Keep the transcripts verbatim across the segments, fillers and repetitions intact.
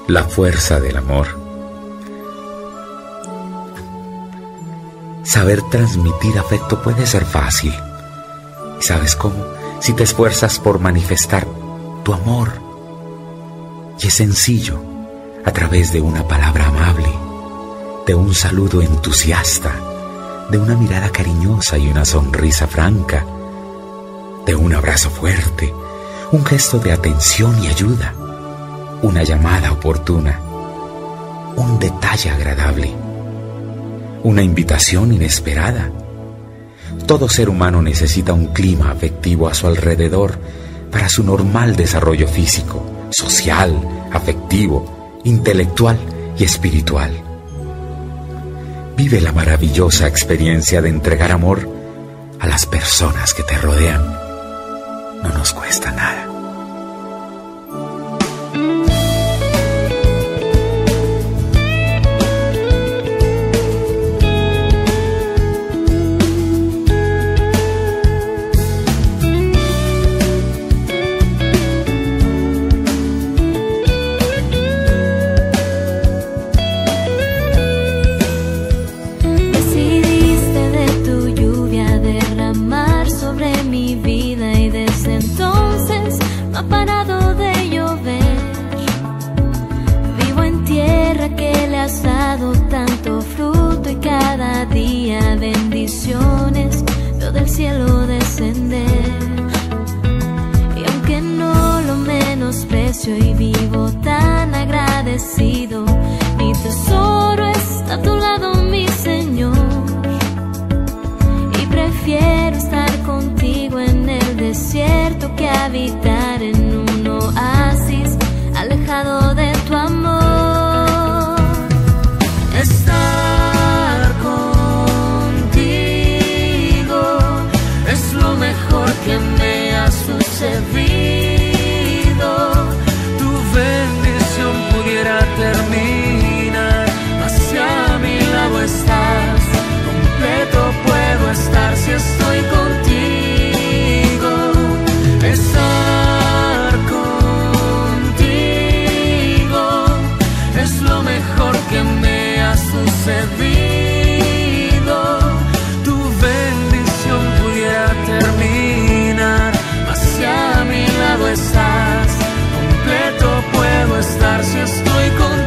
la fuerza del amor. Saber transmitir afecto puede ser fácil. ¿Y sabes cómo? Si te esfuerzas por manifestar tu amor. Y es sencillo, a través de una palabra amable, de un saludo entusiasta, de una mirada cariñosa y una sonrisa franca, de un abrazo fuerte, un gesto de atención y ayuda, una llamada oportuna, un detalle agradable, una invitación inesperada. Todo ser humano necesita un clima afectivo a su alrededor para su normal desarrollo físico, social, afectivo, intelectual y espiritual. Vive la maravillosa experiencia de entregar amor a las personas que te rodean. No nos cuesta nada. Tanto fruto y cada día bendiciones veo del cielo descender. Y aunque no lo menosprecio y vivo tan agradecido, mi tesoro está a tu lado, mi Señor. Y prefiero estar contigo en el desierto que habitar en un oasis alejado de tu amor. Estar contigo es lo mejor que me ha sucedido. Tu bendición pudiera terminar, hacia mi lado estás. Completo puedo estar si estoy contigo. Estar contigo es lo mejor que me ha sucedido. Tu bendición pudiera terminar, hacia mi lado estás. Completo puedo estar si estoy contigo.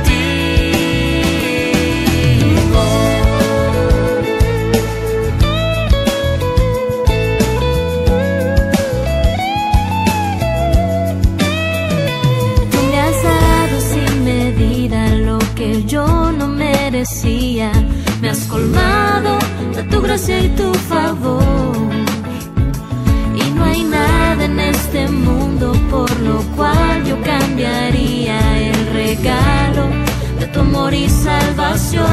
Tú me has dado sin medida lo que yo no merecía. Me has colmado de tu gracia y tu favor. Y no hay nada en este mundo por lo cual yo cambiaría el regalo de tu amor y salvación.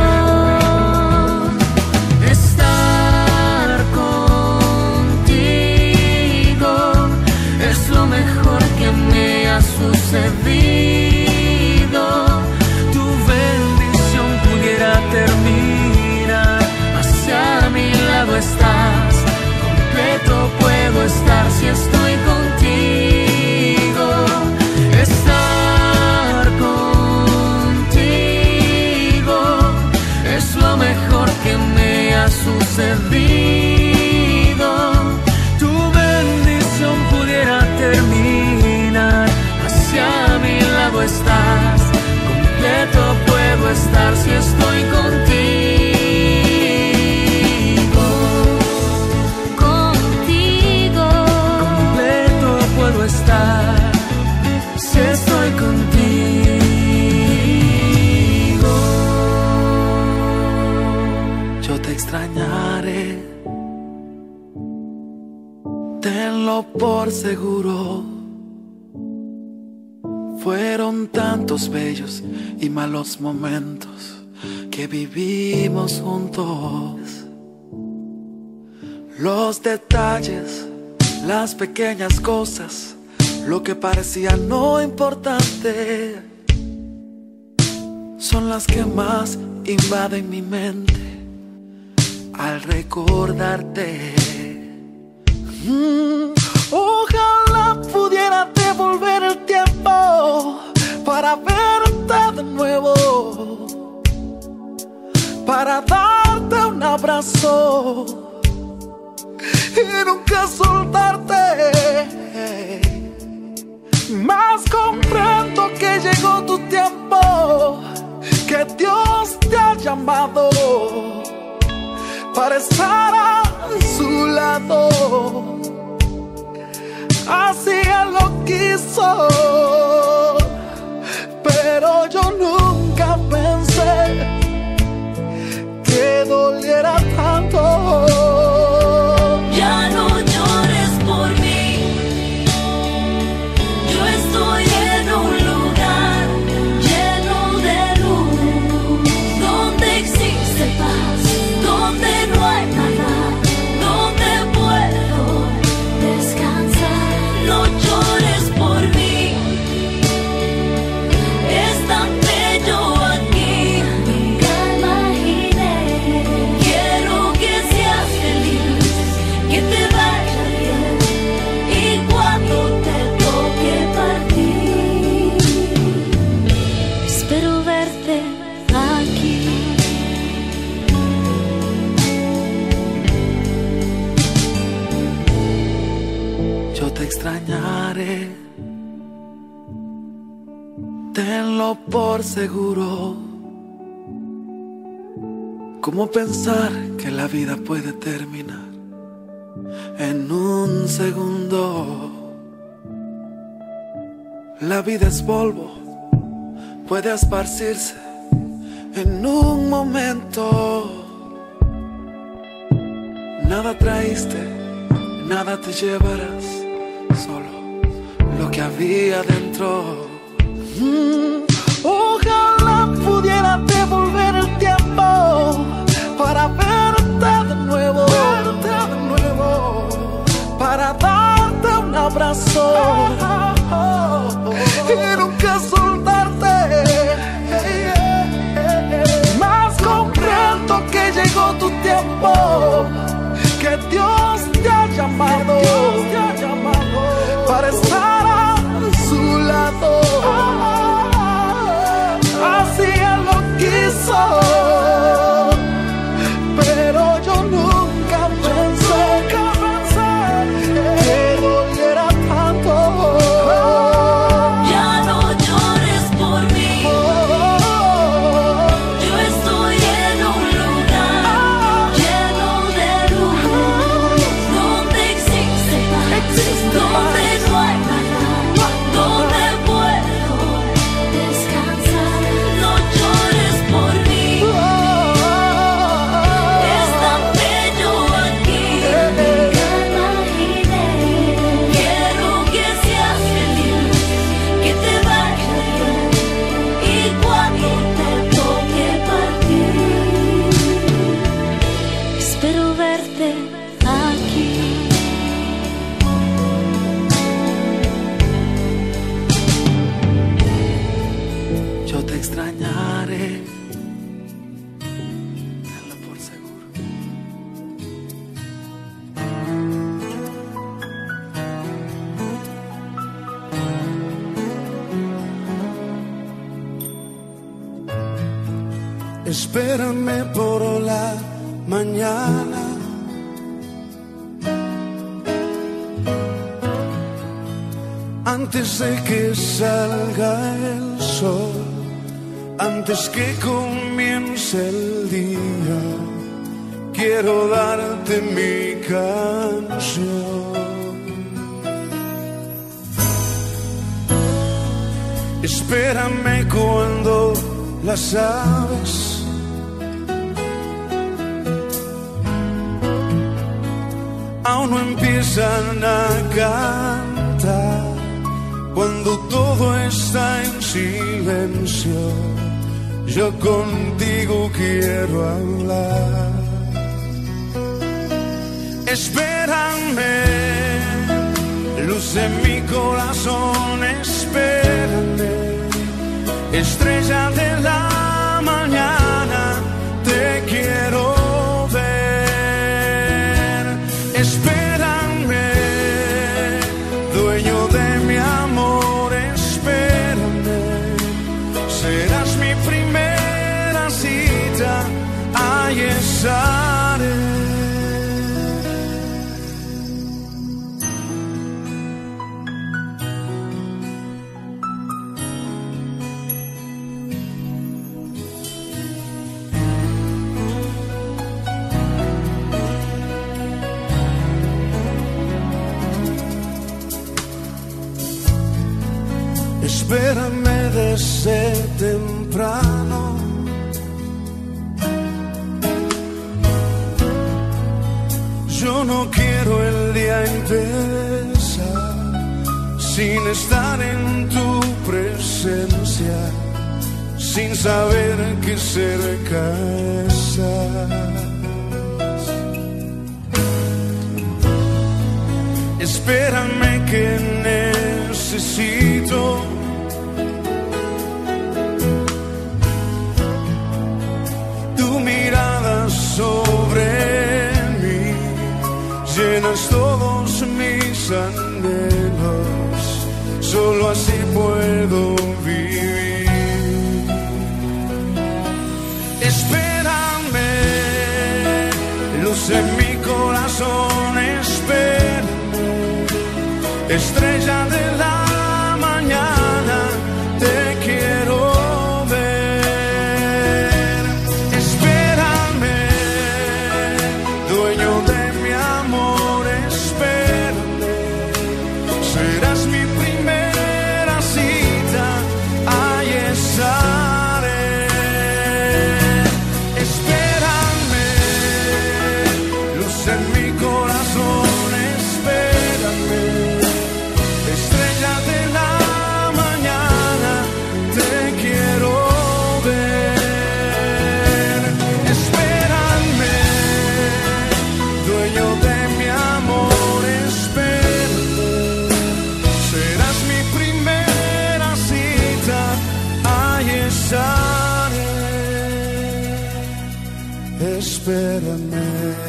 Estar contigo es lo mejor que me ha sucedido. Tu bendición pudiera terminar, hacia mi lado estás. Completo puedo estar si estoy contigo. Estar contigo es lo mejor que me ha sucedido. Tu bendición pudiera terminar, hacia mi lado estás. Completo puedo estar si estoy contigo. Contigo. Completo puedo estar si estoy contigo. Yo te extrañaré, tenlo por seguro. Fueron tantos bellos y malos momentos que vivimos juntos. Los detalles, las pequeñas cosas, lo que parecía no importante, son las que más invaden mi mente al recordarte. Mm, ojalá pudiera devolver el tiempo para verte de abrazo y nunca soltarte. Más comprendo que llegó tu tiempo, que Dios te ha llamado para estar a su lado. Así Él lo quiso, pero yo nunca pensé que doliera tanto. Ya no llores por mí, yo estoy en un lugar lleno de luz, donde existe paz, donde no hay maldad, donde puedo descansar. No llores por mí, es tan bello aquí, nunca imaginé. Quiero que seas feliz, que te vaya bien, y cuando te toque partir, espero verte aquí. Yo te extrañaré, tenlo por seguro. ¿Cómo pensar que la vida puede terminar en un segundo? La vida es polvo, puede esparcirse en un momento. Nada traíste, nada te llevarás, solo lo que había dentro. Mm, ojalá pudiera devolver el tiempo para verte de nuevo, verte de nuevo, para darte un abrazo y nunca soltarte. Más comprendo que llegó tu tiempo, que Dios te ha llamado, Dios te ha llamado para estar a su lado. Así Él lo quiso, pero yo nunca pensé que doliera tanto. Ya no llores por mí, yo estoy en un lugar lleno de luz, donde existe paz, donde no hay maldad, donde puedo descansar. No llores por mí, es tan bello aquí, nunca imaginé. Quiero que seas feliz, que te vaya bien, y cuando te toque partir, espero verte aquí. Yo te extrañaré, tenlo por seguro. Espérame por la mañana, antes de que salga el sol, antes que comience el día. Quiero darte mi canción. Espérame cuando las aves aún no empiezan a cantar, cuando todo está en silencio, yo contigo quiero hablar. Espérame, luz de mi corazón, espérame, estrella de la mañana, te quiero ver. Espérame, dueño de mi amor, espérame, serás mi primera cita, ahí estaré. espérame desde temprano. Yo no quiero el día empezar sin estar en tu presencia, sin saber que cerca estás. Espérame que necesito tu mirada sobre mí, llenas todos mis anhelos, solo así puedo vivir. Espérame, luz en mi corazón, espérame, estrella de la mañana, te quiero ver. Espérame, dueño de mi amor, espérame, serás mi primera cita, ahí estaré. Espérame, luz en mi corazón, espérame, estrella de la mañana, te quiero ver. Espérame, dueño de mi amor, espérame, serás mi primera cita, ahí estaré. Espérame.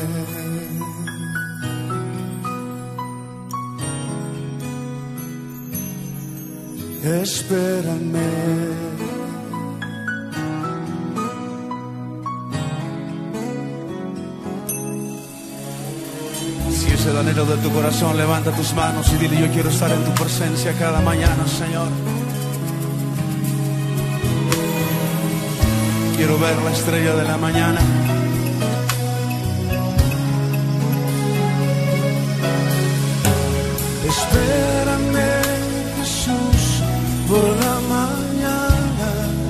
Espérame. Si es el anhelo de tu corazón, levanta tus manos y dile: yo quiero estar en tu presencia cada mañana, Señor. Quiero ver la estrella de la mañana. Espérame, Jesús, por la mañana.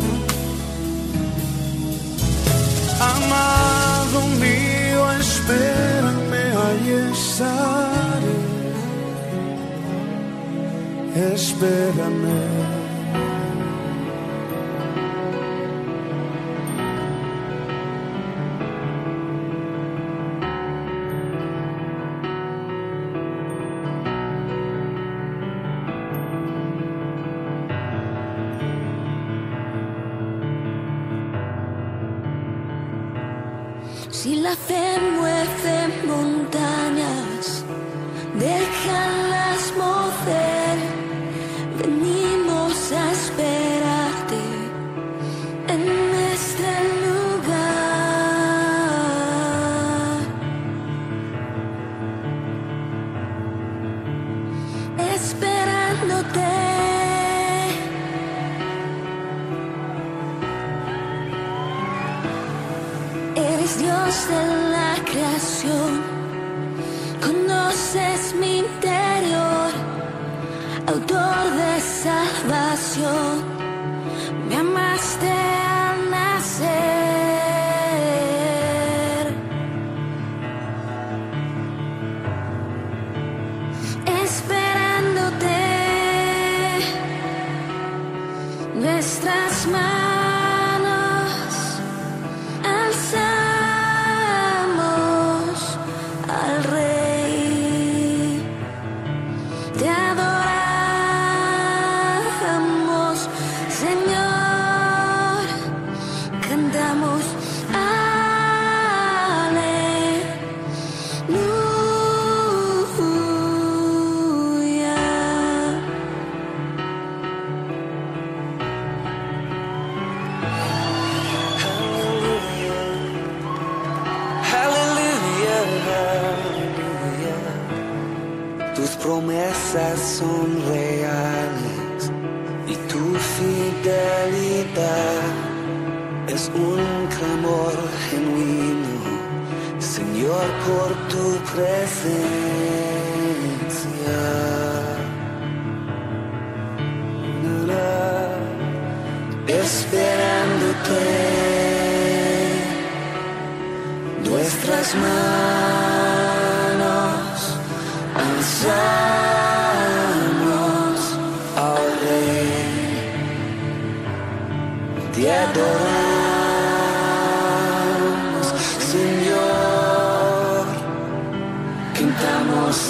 Amado mío, espérame, ahí estaré. Espérame. Si la fe mueve montañas, déjalas mover. Venimos a esperarte en este lugar. Esperándote. Eres Dios de la creación, conoces mi interior, autor de salvación, me amaste al nacer. Esperándote, nuestras manos son reales y tu fidelidad es un clamor genuino, Señor, por tu presencia. Na, na, esperándote. Nuestras manos alzamos al Rey, te adoramos, Señor, cantamos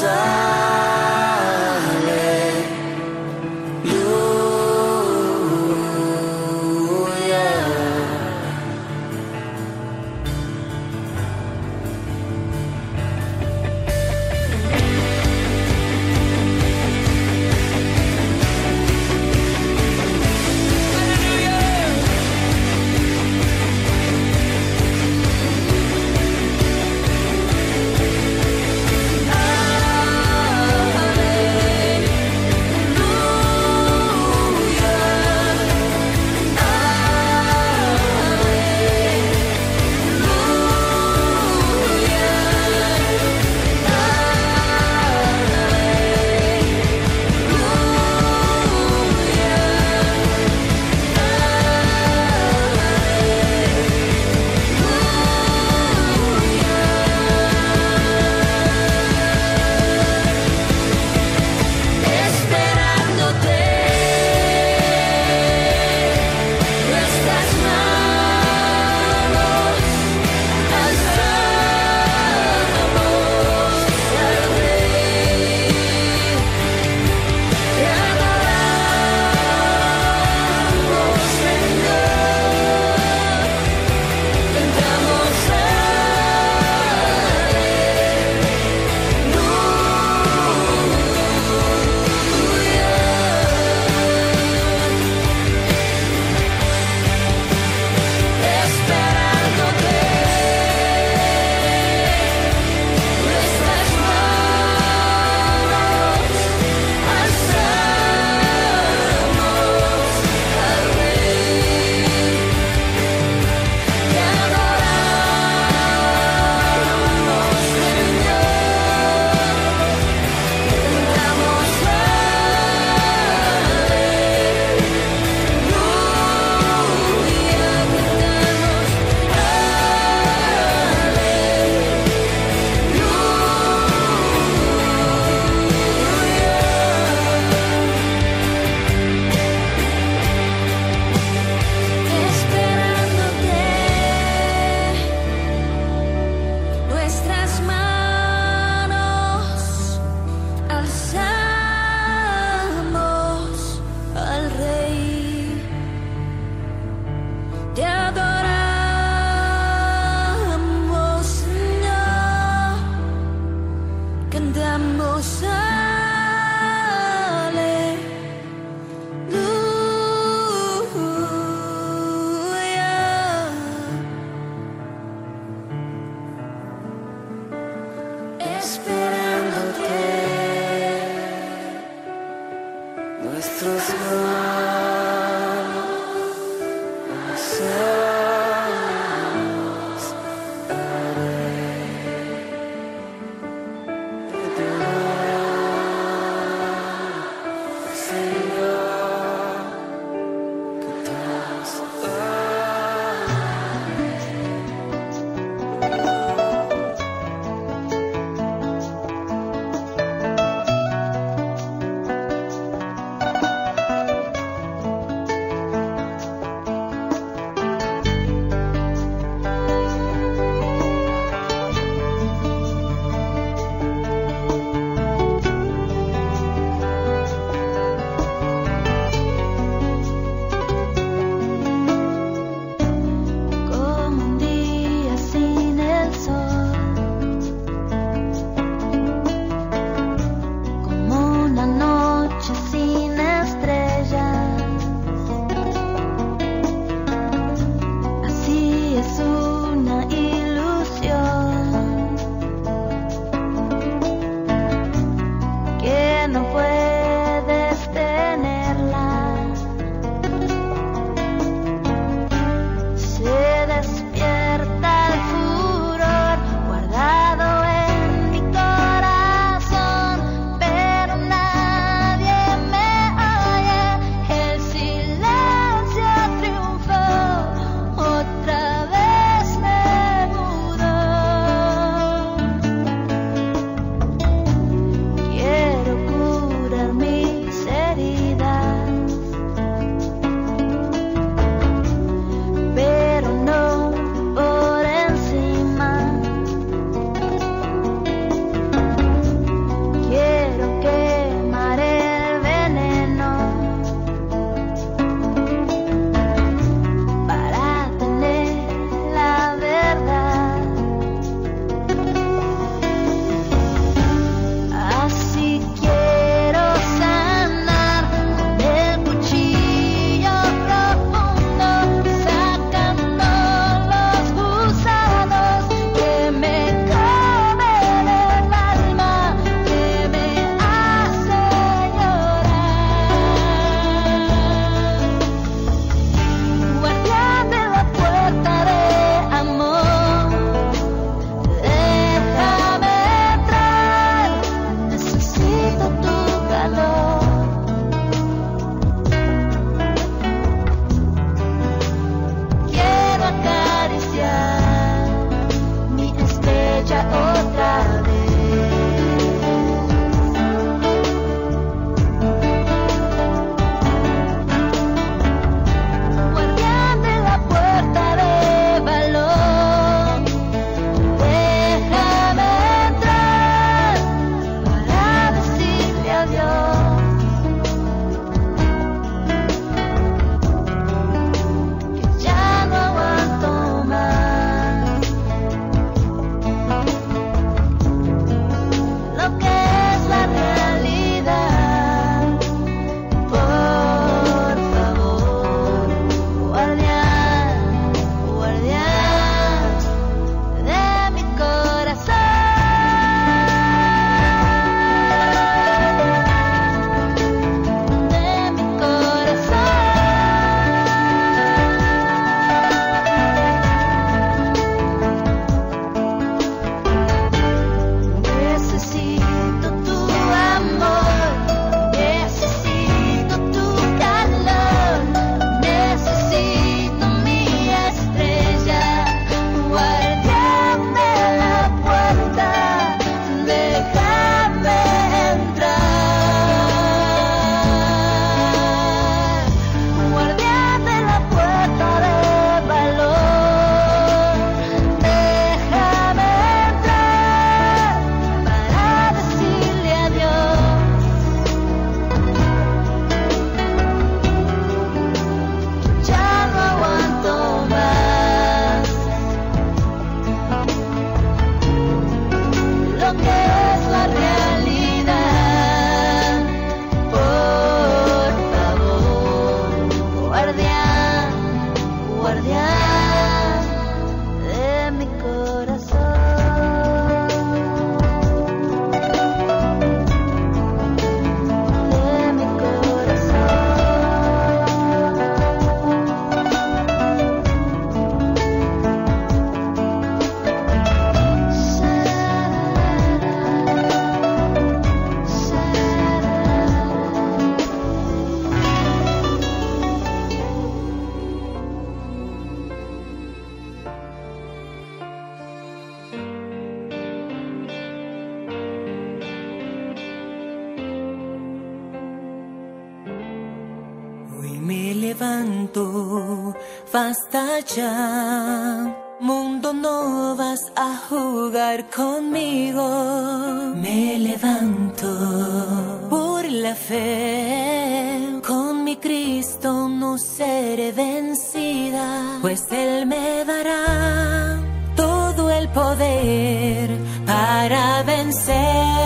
levanto, basta ya. Mundo, no vas a jugar conmigo. Me levanto por la fe. Con mi Cristo no seré vencida, pues Él me dará todo el poder para vencer.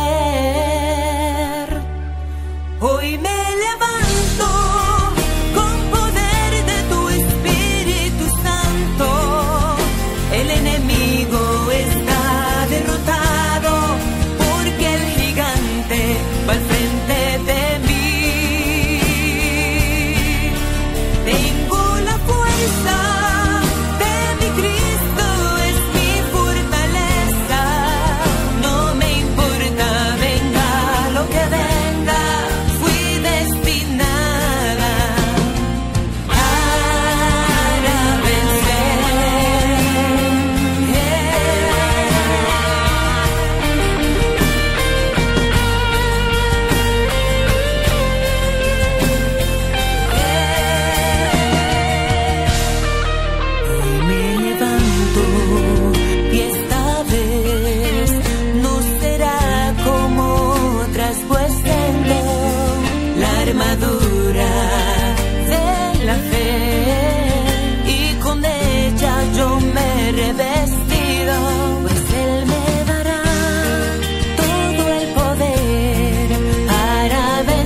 Hoy me levanto con poder de tu Espíritu Santo. El enemigo está derrotado porque el gigante va al frente de mí. Tengo la fuerza de mi Cristo, es mi fortaleza. No me importa, venga lo que venga, fui destinada para vencer. Hoy me levanto y esta vez no será como otras, pues tengo la armadura de la fe y con ella yo me he revestido, pues Él me dará todo el poder para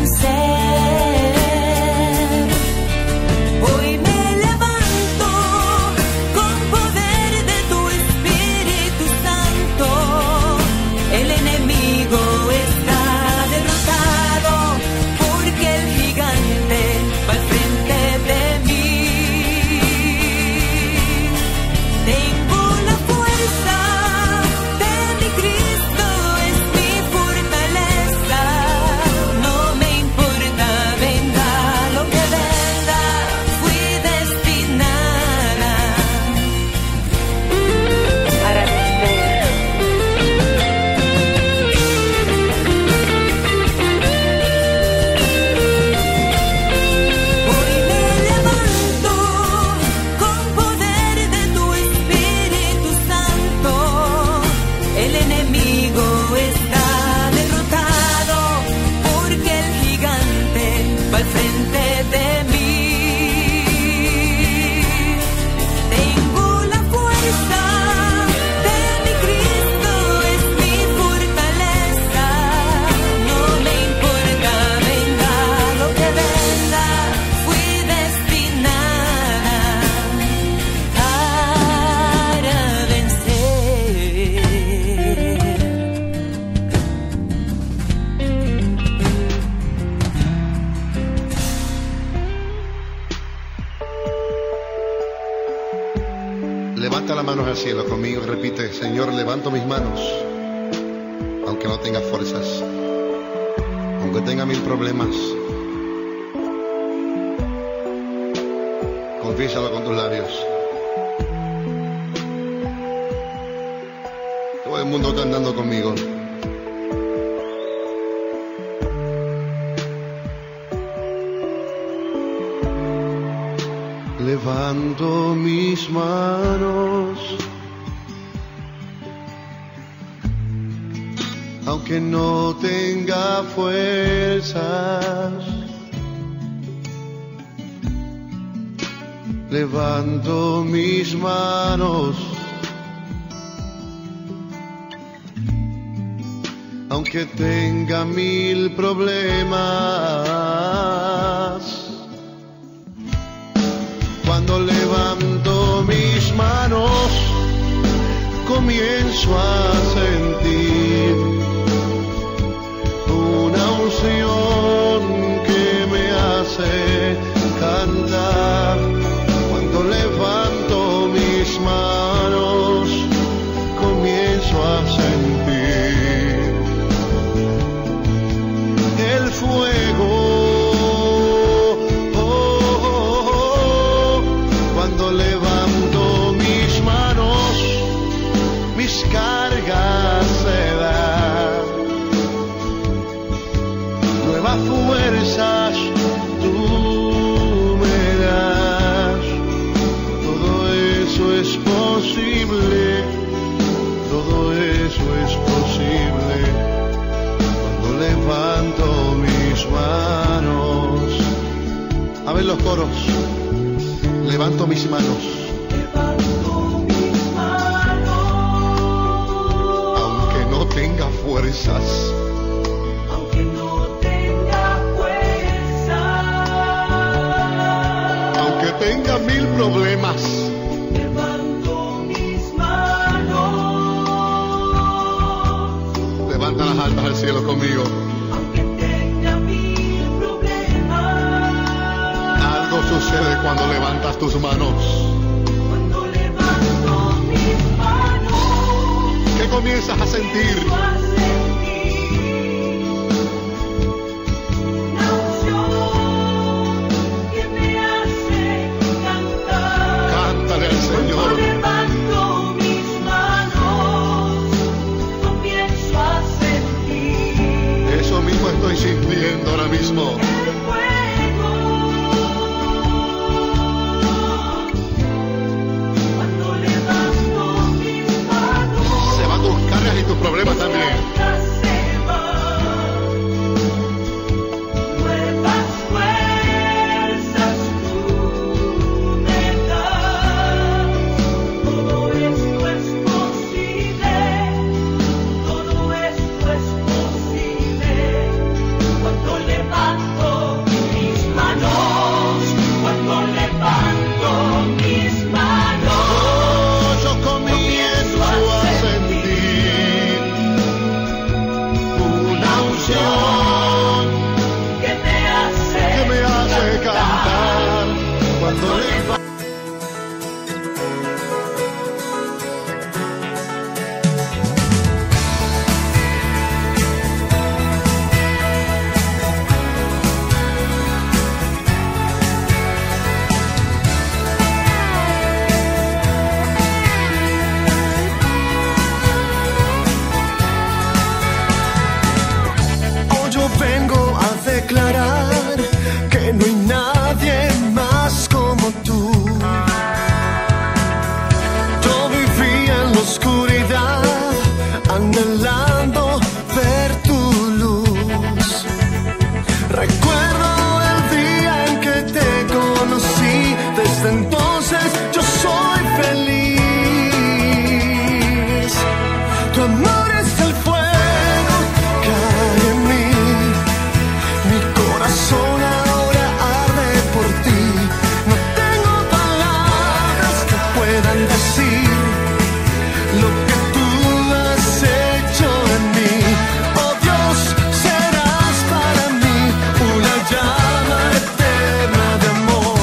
vencer. Hoy me levanto con poder de tu Espíritu Santo. El enemigo está derrotado porque el gigante va al frente de mí. Tengo la fuerza de mi Cristo, es mi fortaleza. No me importa, venga lo que venga, fui destinada para vencer. Hoy me levanto con poder de tu Espíritu Santo. El enemigo está derrotado porque el gigante va al frente de mí. Tengo la fuerza de mi Cristo, es mi fortaleza. No me importa, venga lo que venga, fui destinada para vencer. Levanta las manos al cielo conmigo y repite: Señor, levanto mis manos, aunque no tenga fuerzas, aunque tenga mil problemas. Confiésalo con tus labios. Todo el mundo cantando conmigo. Levanto mis manos, aunque no tenga fuerzas. Levanto mis manos, aunque tenga mil problemas. Cuando levanto mis manos, comienzo a sentir una unción que me hace cantar. Cuando levanto mis manos, comienzo a sentir el fuego. Cuando levanto mis manos, mis cargas se dan, nuevas fuerzas tú tesoros, levanto mis manos. Aunque no tenga fuerzas, Aunque no tenga fuerza, aunque tenga mil problemas, levanto mis manos. levanta las altas al cielo conmigo. Aunque tenga mil problemas, Algo sucede cuando levantas tus manos. cuando levanto mis manos, ¿Qué comienzas a sentir? empiezo a sentir una unción que me hace cantar. Cántale al Cuando Señor. levanto mis manos, comienzo a sentir Eso mismo estoy sintiendo ahora mismo. el fuego. Cuando levanto mis manos, Se van tus cargas y tus problemas también. se van nuevas fuerzas tú me das. Todo esto es posible, todo esto es posible. Cuando levanto mis manos, cuando levanto mis manos, Oh, yo comienzo a sentir una unción que me hace, que me hace cantar. Cuando levanto Hoy yo vengo a declarar que no hay nadie más como tú. Yo vivía en la oscuridad, anhelando ver tu luz. Recuerdo el día en que te conocí, desde entonces yo soy feliz. Tu amor es el fuego que hay en mí. Mi corazón ahora arde por ti. No tengo palabras que puedan decir lo que tú has hecho en mí. Oh Dios, serás para mí una llama eterna de amor.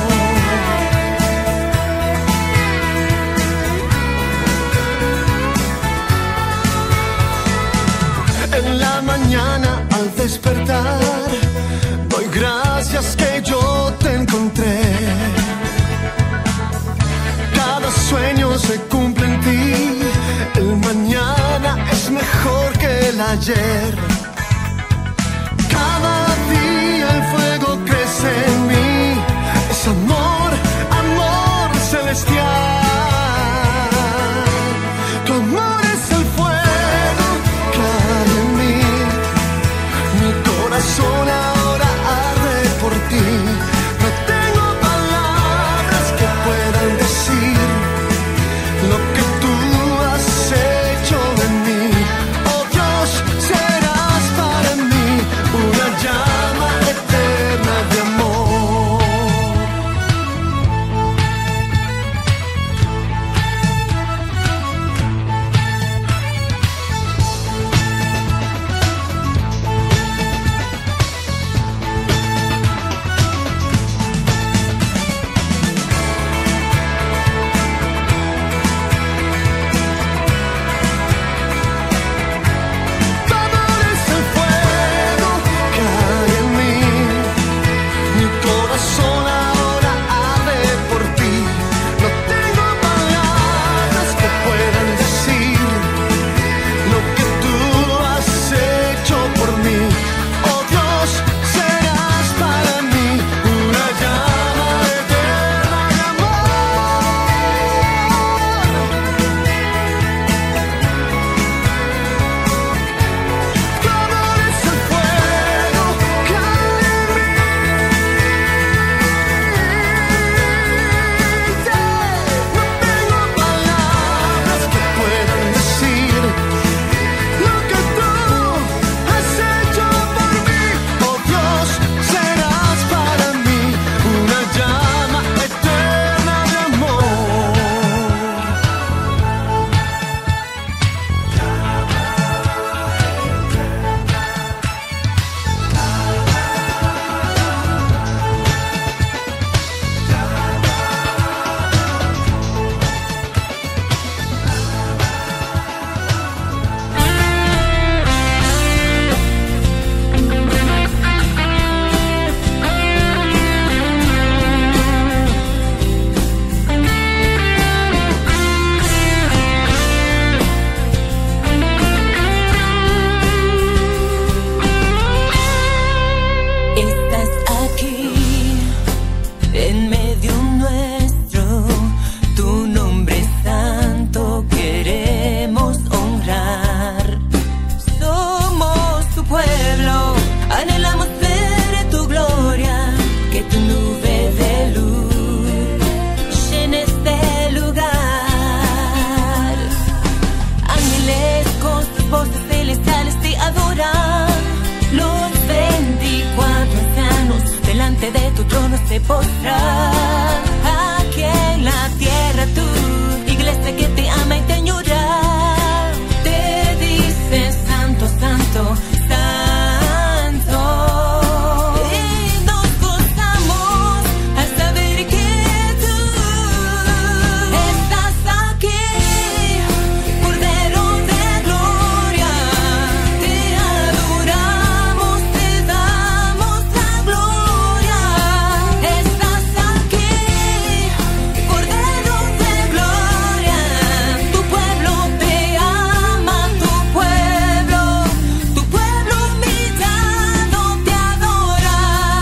En la mañana al despertar, doy gracias que yo te encontré. Cada sueño se cumple en ti, el mañana es mejor que el ayer. Cada día el fuego crece en mí, es amor, amor celestial. Tu amor es el fuego que hay en mí. Mi corazón ahora arde por ti. No tengo palabras que puedan decir lo que tú has hecho en mí. Oh Dios, será se postra. Aquí en la tierra tu iglesia que te ama y te añora, te dice santo, santo, santo. Y nos gozamos al saber que tú estás aquí, Cordero de gloria. Te adoramos, te damos la gloria. Estás aquí, Cordero de gloria. Tu pueblo te ama, tu pueblo, tu pueblo humillado te adora.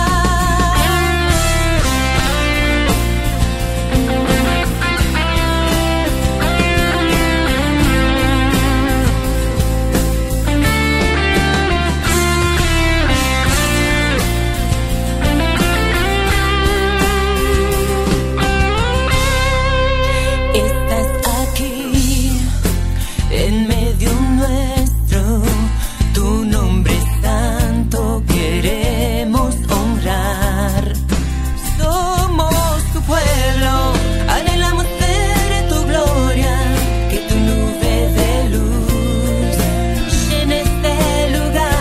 Estás aquí en medio nuestro, tu nombre santo queremos honrar. Somos tu pueblo, anhelamos ver tu gloria, que tu nube de luz llene este lugar.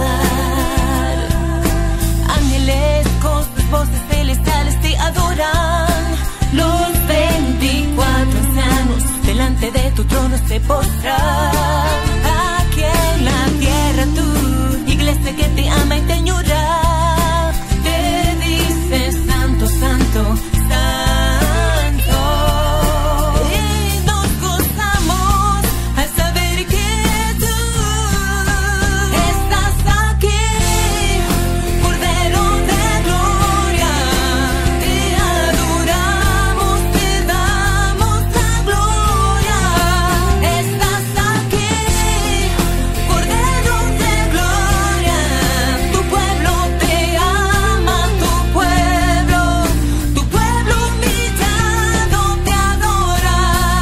Ángeles con sus voces celestiales te adoran, los veinticuatro ancianos delante de tu trono se postran. Aquí en la tierra tu iglesia que te ama y te añora, te dice santo, santo, santo. Y nos gozamos al saber que tú estás aquí, Cordero de gloria. Te adoramos, te damos la gloria. Estás aquí, Cordero de gloria. Tu pueblo te ama, tu pueblo, tu pueblo humillado te adora.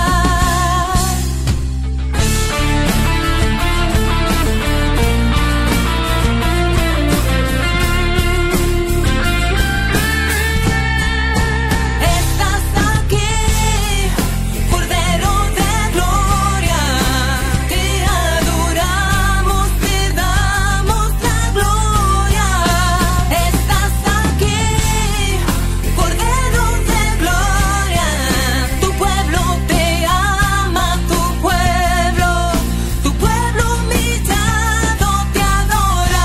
Estás aquí, Cordero de gloria. Te adoramos, te damos la gloria. Estás aquí, Cordero de gloria. Tu pueblo te ama, tu pueblo, tu pueblo humillado te adora.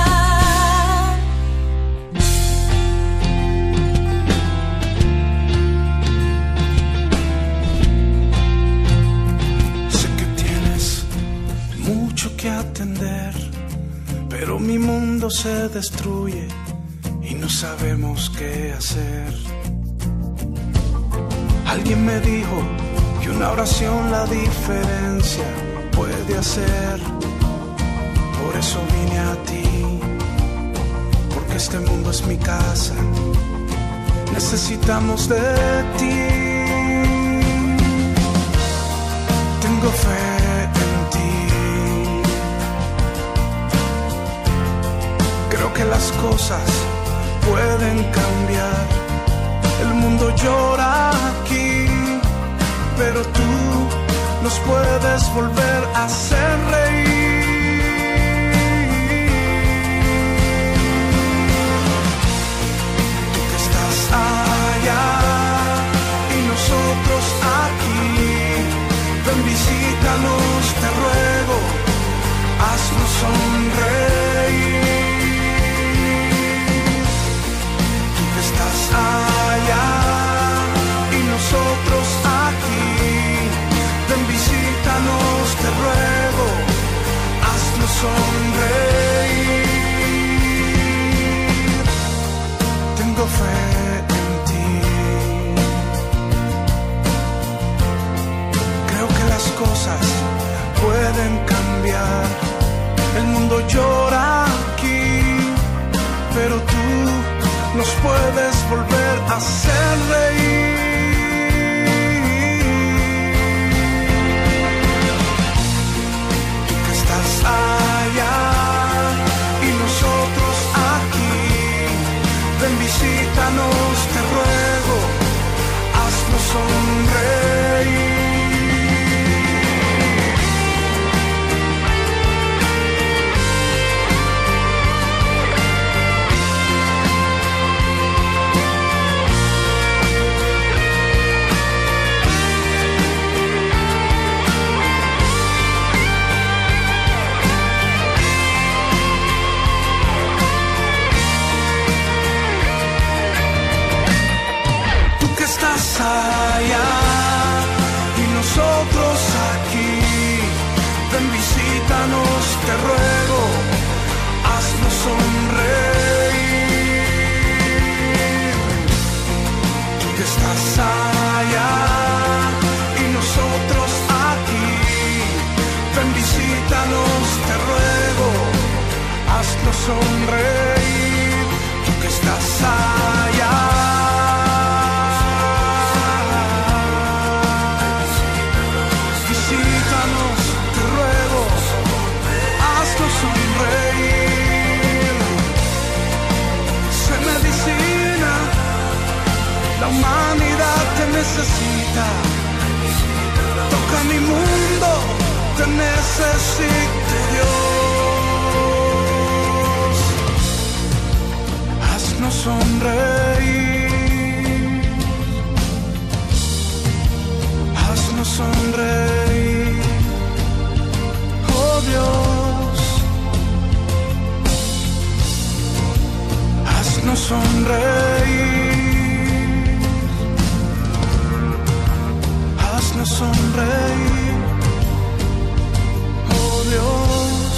Sé que tienes mucho que atender, pero mi mundo se destruye y no sabemos qué hacer. Alguien me dijo que una oración la diferencia puede hacer. Por eso vine a ti, porque este mundo es mi casa. Necesitamos de ti. Tengo fe en ti. Creo que las cosas pueden cambiar. El mundo llora aquí, pero tú nos puedes volver a hacer reír. Tú que estás allá y nosotros aquí, ven, visítanos, te ruego, haznos sonreír. Tú que estás allá y nosotros aquí, ven, visítanos, te ruego, haznos sonreír. Tengo fe en ti. Creo que las cosas pueden cambiar. El mundo llora aquí, pero tú nos puedes volver a hacer reír. Tú que estás allá y nosotros aquí, ven, ven visítanos, te ruego, haznos sonreír. Allá y nosotros aquí, ven visítanos, te ruego, haznos sonreír. Tú que estás allá y nosotros aquí, ven visítanos, te ruego, haznos sonreír. Tú que estás allá. La humanidad te necesita, toca mi mundo, te necesito, Dios. Haznos sonreír, haznos sonreír, oh Dios. Haznos sonreír. Haznos sonreír, oh Dios.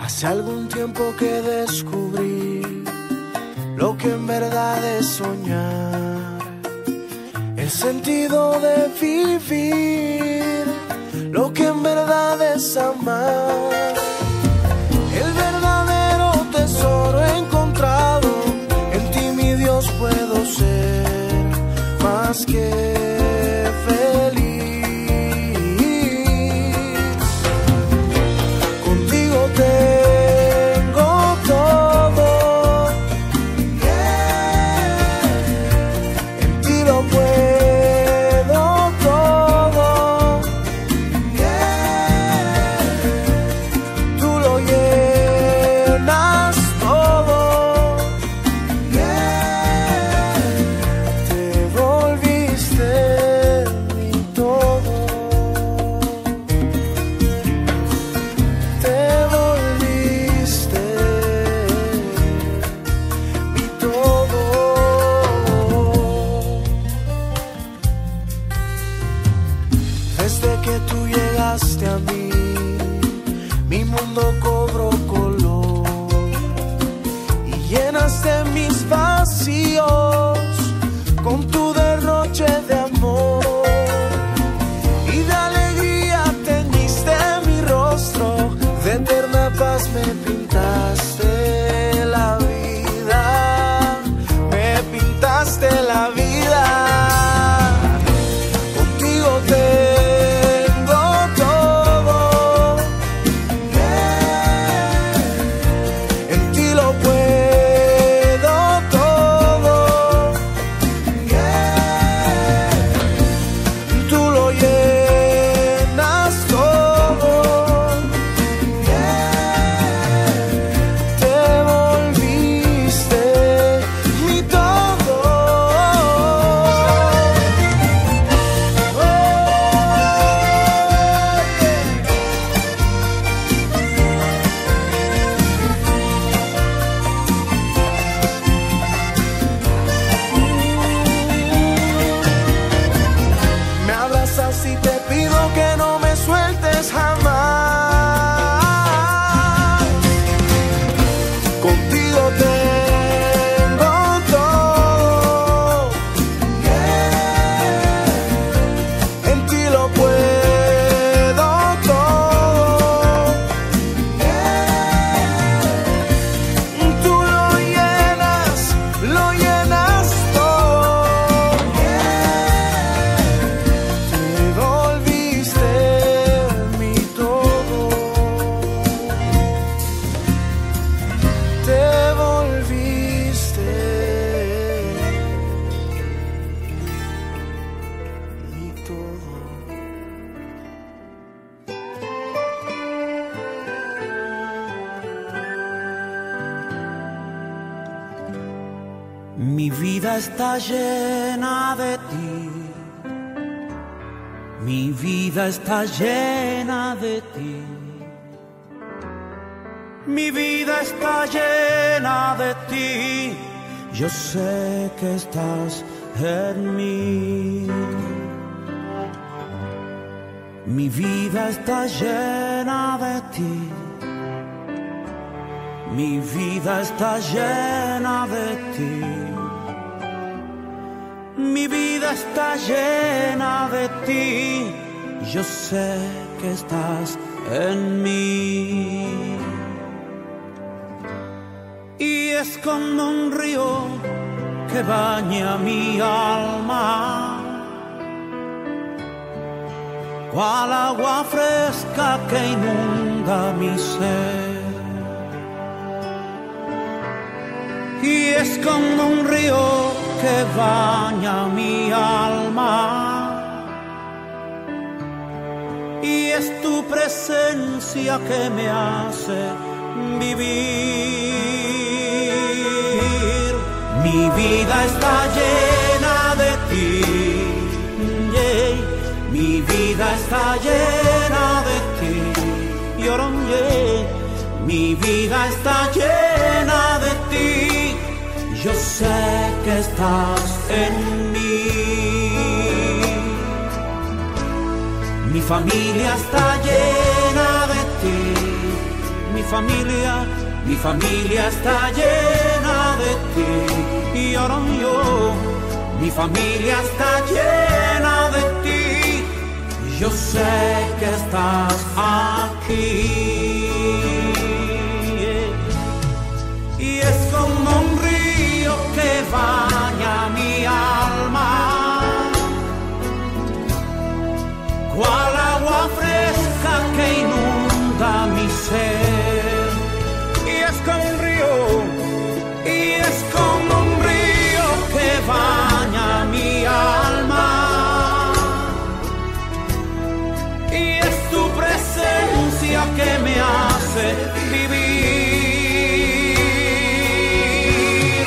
Hace algún tiempo que descubrí lo que en verdad es soñar, el sentido de vivir, lo que en verdad es amar. El verdadero tesoro encontrado, en ti mi Dios puedo ser más que feliz. Contigo tengo todo, yeah. En ti lo puedo todo, yeah. Tú lo llenas todo, yeah. Te volviste mi todo, te volviste mi todo. Desde que tú llegaste a mí, mi mundo cobró color y llenaste mis vacíos con tu derroche de amor, y de alegría teñiste mi rostro, de eterna paz me pintaste la vida, me pintaste la vida. Contigo tengo todo, yeah. En ti lo puedo todo, yeah. Tú lo llenas todo, yeah. Te volviste mi todo. Oh, me abrazas y te pido que no me sueltes jamás. Contigo tengo todo, yeah. En ti lo puedo todo, yeah. Tú lo llenas, lo llenas todo, yeah. Te volviste mi todo, te volviste mi todo. Mi vida está llena de ti, mi vida está llena de ti, mi vida está llena de ti, yo sé que estás en mí. Mi vida está llena de ti, mi vida está llena de ti, mi vida está llena de ti, yo sé que estás en mí. Y es como un río que baña mi alma, cual agua fresca que inunda mi ser. Y es como un río que baña mi alma, y es tu presencia que me hace vivir. Mi vida está llena de ti, yeah. Mi vida está llena de ti, lloro, yeah. Mi vida está llena de ti, yo sé que estás en mí. Mi familia está llena de ti, mi familia, mi familia está llena de ti. Y ahora yo, mi familia está llena de ti. Yo sé que estás aquí. Y es como un río que baña mi alma, cual agua fresca que inunda mi ser. Y es como un río, y es como un río que baña mi alma. Y es tu presencia que me hace vivir.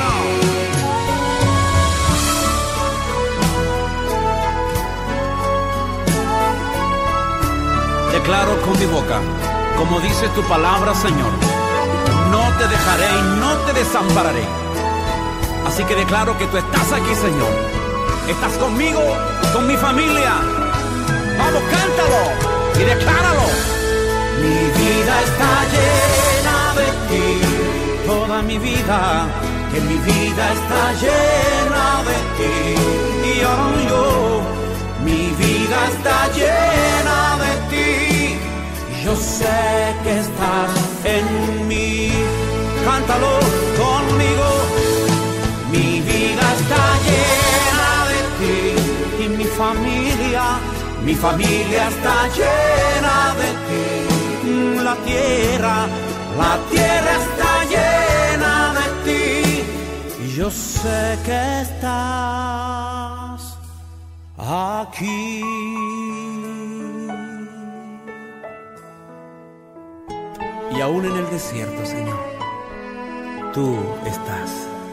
Declaro con mi boca, como dice tu palabra, Señor, no te dejaré y no te desampararé. Así que declaro que tú estás aquí, Señor. Estás conmigo, con mi familia. Vamos, cántalo y decláralo. Mi vida está llena de ti. Toda mi vida, que mi vida está llena de ti. Y ahora yo, mi vida está llena de ti. Yo sé que estás en mí. Cántalo conmigo. Mi vida está llena de ti. Y mi familia, mi familia está llena de ti. La tierra, la tierra está llena de ti. Y yo sé que estás aquí. Y aún en el desierto, Señor, tú estás.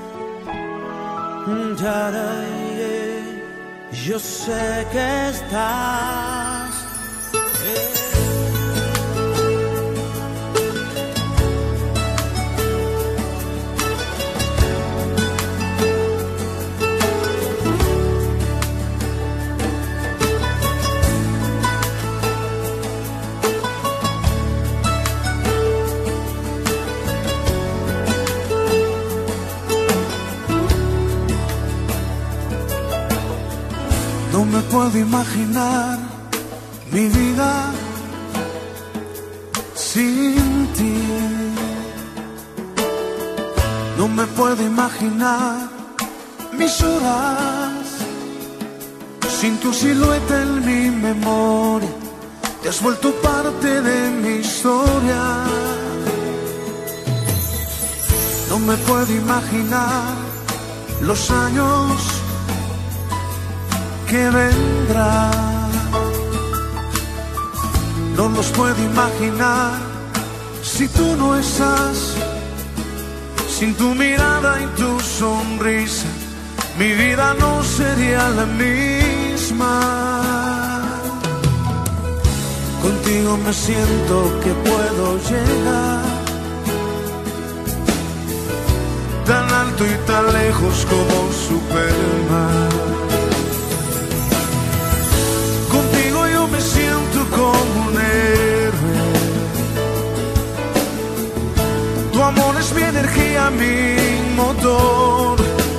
Yo sé que estás. No me puedo imaginar mi vida sin ti. No me puedo imaginar mis horas sin tu silueta en mi memoria. Te has vuelto parte de mi historia. No me puedo imaginar los años que vendrán. No los puedo imaginar si tú no estás. Sin tu mirada y tu sonrisa, mi vida no sería la misma. Contigo me siento que puedo llegar tan alto y tan lejos como Superman. Contigo yo me siento como un héroe. Tu amor es mi energía, mi motor.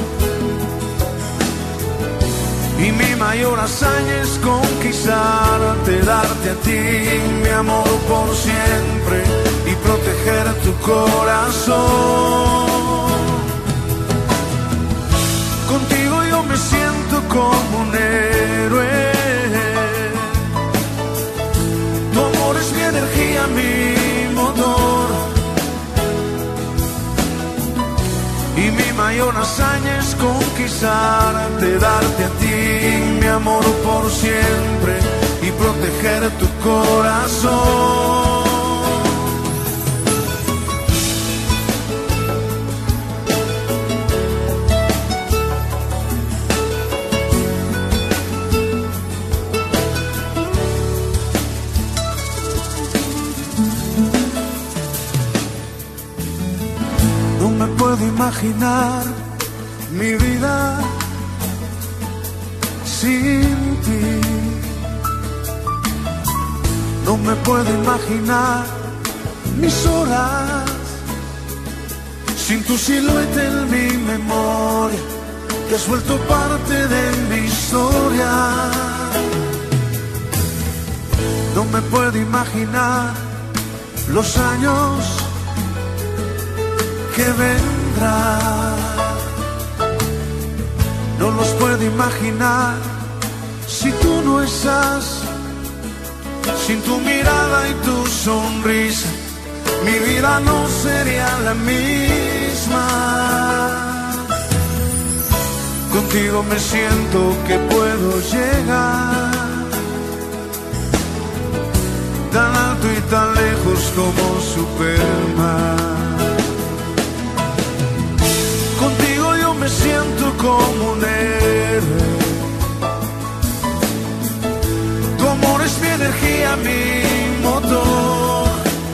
Y mi mayor hazaña es conquistarte, darte a ti mi amor por siempre y proteger tu corazón. Contigo yo me siento como un héroe. Tu amor es mi energía, mi motor. Y mi mayor hazaña es conquistarte, darte a ti mi amor por siempre y proteger tu corazón. No me puedo imaginar mi vida sin ti. No me puedo imaginar mis horas, sin tu silueta en mi memoria, que has vuelto parte de mi historia. No me puedo imaginar los años que vendrán. No los puedo imaginar si tú no estás. Sin tu mirada y tu sonrisa, mi vida no sería la misma. Contigo me siento que puedo llegar tan alto y tan lejos como Superman. Contigo yo me siento como un héroe. Tu amor es mi energía, mi motor.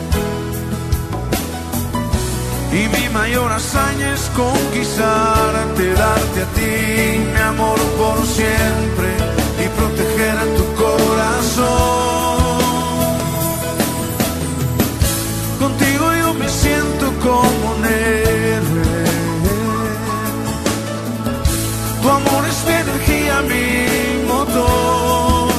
Y mi mayor hazaña es conquistarte, darte a ti mi amor por siempre y proteger a tu corazón. Contigo yo me siento como un héroe. Tu amor es mi energía, mi motor.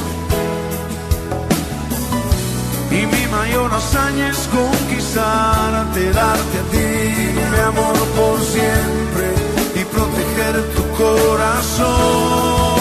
Y mi mayor hazaña es conquistarte, darte a ti mi amor por siempre y proteger tu corazón.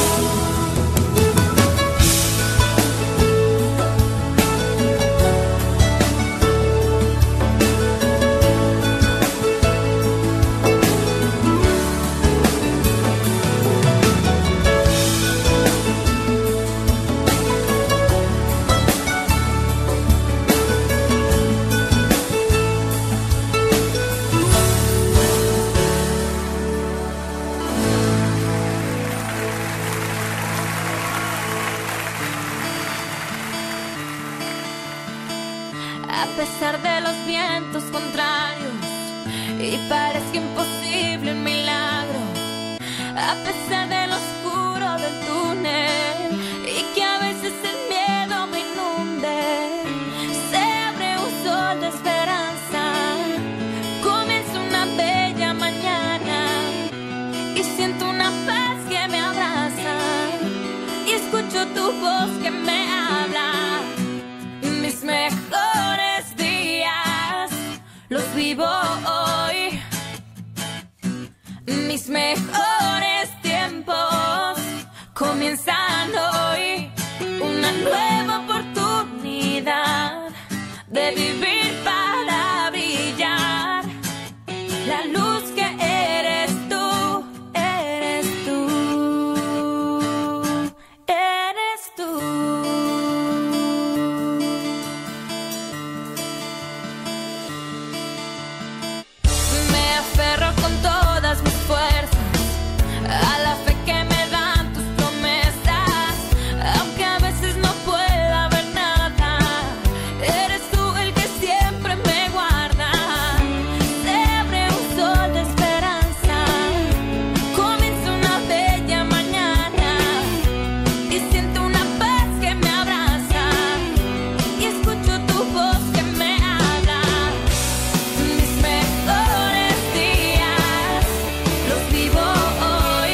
A pesar de los vientos contrarios y parezca imposible un milagro, a pesar de lo oscuro del túnel y que a veces el miedo me inunde, se abre un sol de esperanza, comienza una bella mañana y siento una paz que me abraza y escucho tu voz que me habla. Mis mejores días los vivo hoy, mis mejores tiempos comienzan hoy, una nueva oportunidad de vivir para brillar, la luz que eres tú, eres tú, eres tú. Con todas mis fuerzas a la fe que me dan tus promesas, aunque a veces no pueda ver nada, eres tú el que siempre me guarda. Se abre un sol de esperanza, comienza una bella mañana y siento una paz que me abraza y escucho tu voz que me habla. Mis mejores vivo hoy,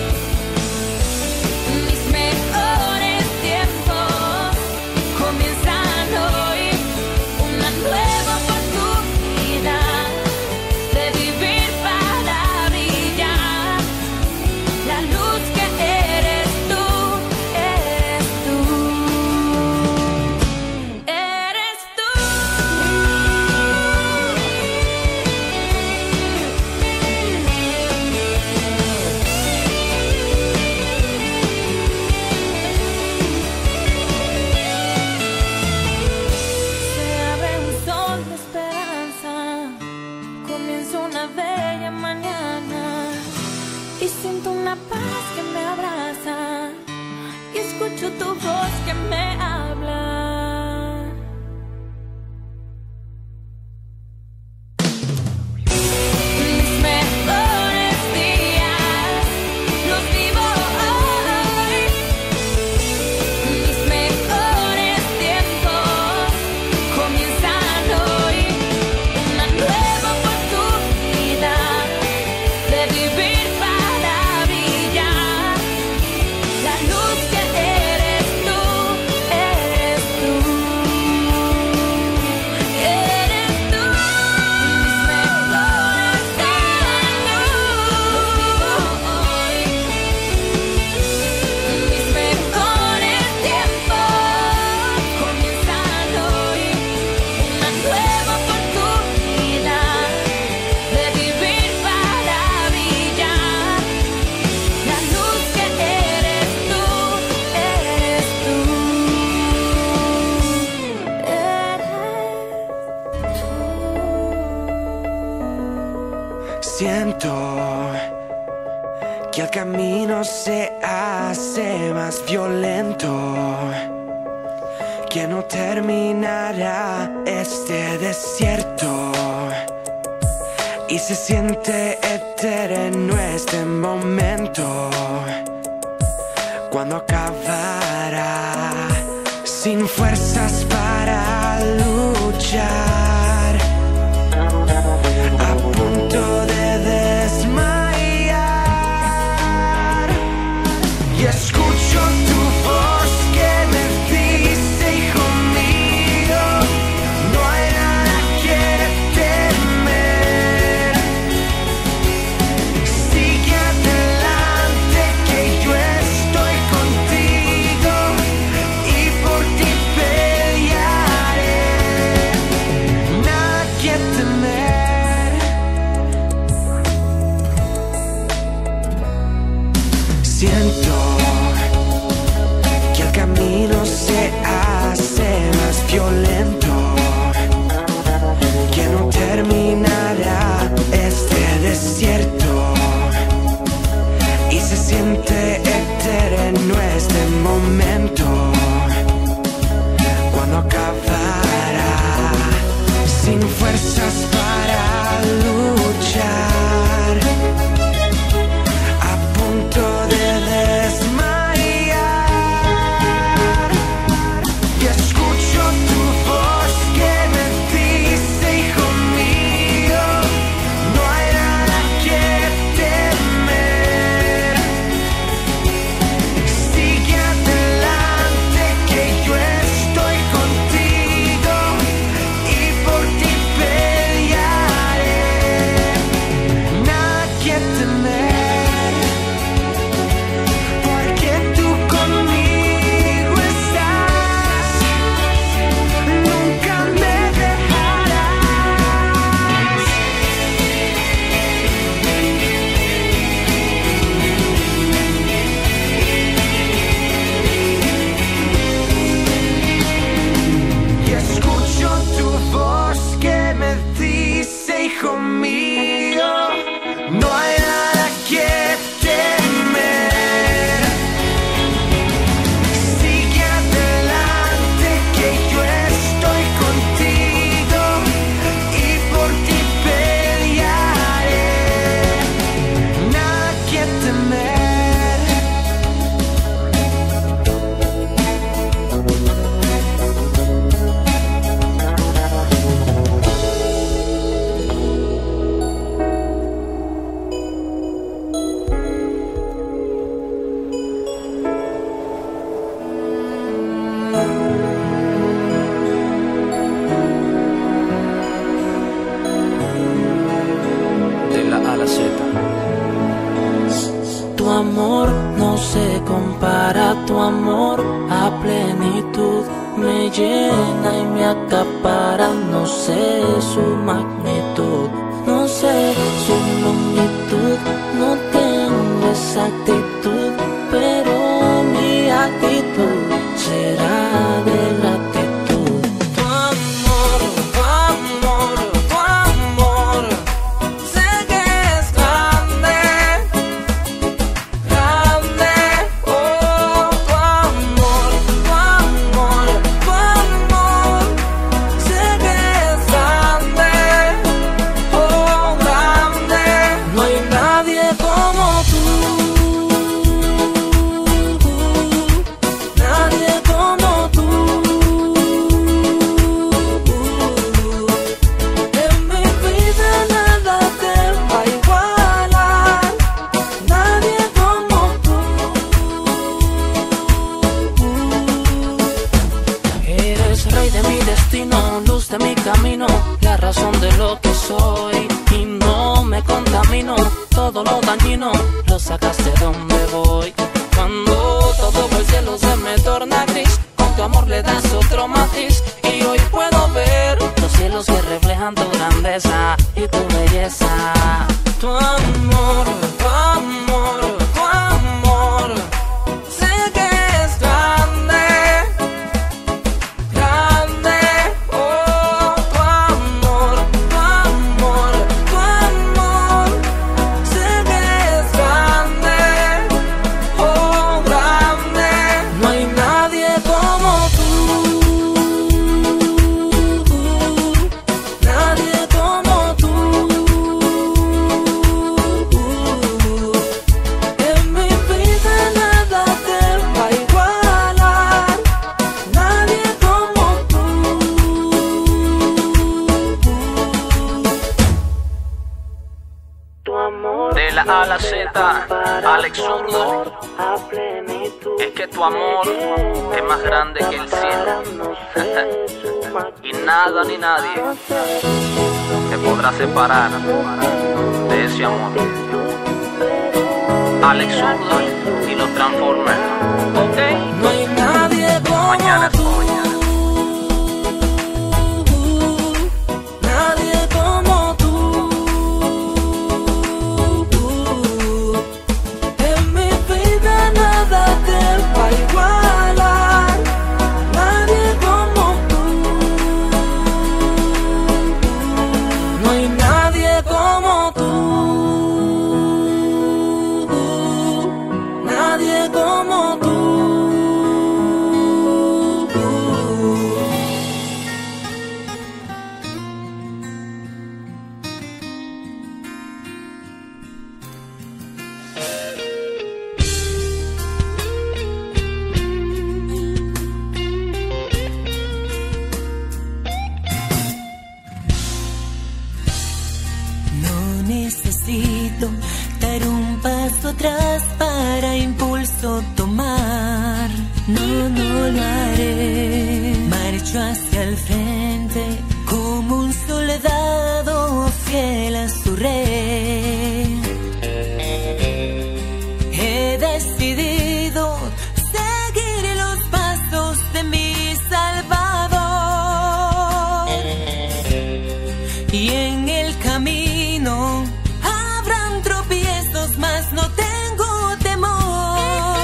mis mejores tiempos comienzan hoy, una nueva oportunidad de vivir para brillar, la luz que eres tú, eres tú, eres tú. Una bella mañana y siento una paz que me abraza y escucho tu voz que me habla. Mis mejores días los vivo hoy, mis mejores tiempos comienzan hoy. Siento que el camino se hace más violento, que no terminará este desierto y se siente eterno este momento. Cuando acabará, sin fuerzas para luchar, a punto de desmayar, y escucho tu voz que me dice: hijo mío, no hay nada que temer, sigue adelante que yo estoy contigo y por ti pelearé, nada que temer. Siento que el camino se hace más violento, que no terminará este desierto y se siente eterno este momento. Cuando acabará, sin fuerzas para luchar, a punto de desmayar, y escucho tu voz que me dice: hijo mío, no hay nada que temer, sigue adelante que yo estoy contigo y por ti pelearé, nada que temer, porque tú conmigo estás, nunca me dejarás. Y escucho tu voz que me dice: hijo mío, no hay nada que temer, sigue adelante que yo estoy contigo y por ti pelearé, nada que temer. De la A a la Z. Tu amor no se compara, tu amor a plenitud me llena y me acapara. No sé su magnitud, no sé su longitud, no tengo exactitud, pero mi actitud será de gratitud. Tu amor, tu amor, tu amor, sé que es grande, grande. Oh, tu amor, tu amor, tu amor, sé que es grande, oh, grande. No hay nadie como tú, nadie como tú. En mi vida nada te va a igualar, nadie como tú. Eres rey de mi destino, luz de mi camino, la razón de lo que soy, y no me contamino. Todo lo dañino lo sacaste donde voy. Cuando todo el cielo se me torna gris, con tu amor le das otro matiz, y hoy puedo ver los cielos que reflejan tu grandeza y tu belleza. Tu amor, tu amor, tu amor, sé que es grande, grande. Oh, tu amor, tu amor, tu amor, falta, Alex Zurdo, es que tu amor es más grande que el cielo. Y nada ni nadie te podrá separar de ese amor. Alex Zurdo y los Transformers. Ok, no hay nadie como mañana es tú. Nadie como tú. En mi vida nada te va a igualar. Nadie como tú. No hay nadie como tú. Nadie como tú. No necesito dar un paso atrás para impulso tomar. No, no lo haré. Marcho hacia el frente como un soldado fiel a su rey. He decidido seguir los pasos de mi Salvador. Y en el camino habrán tropiezos, mas no tengo temor.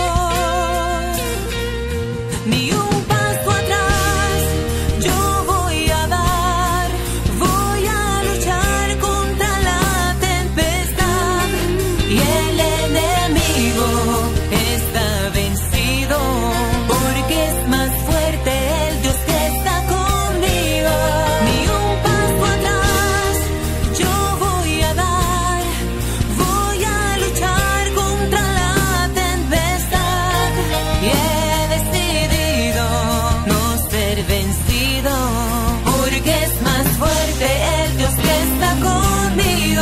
Ni un paso atrás yo voy a dar. Voy a luchar contra la tempestad. Y el enemigo está vencido, porque es más fuerte el Dios que está conmigo. Ni un paso atrás yo voy a dar. Voy a luchar contra la tempestad. Y he decidido no ser vencido, porque es más fuerte el Dios que está conmigo.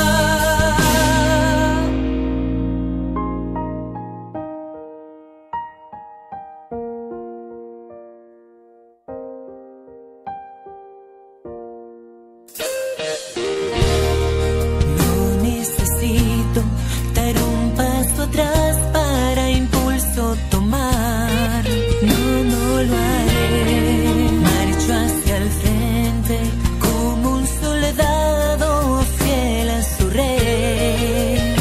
No necesito dar un paso atrás para impulso tomar. No, no lo haré. Marcho hacia el frente como un soldado fiel a su rey.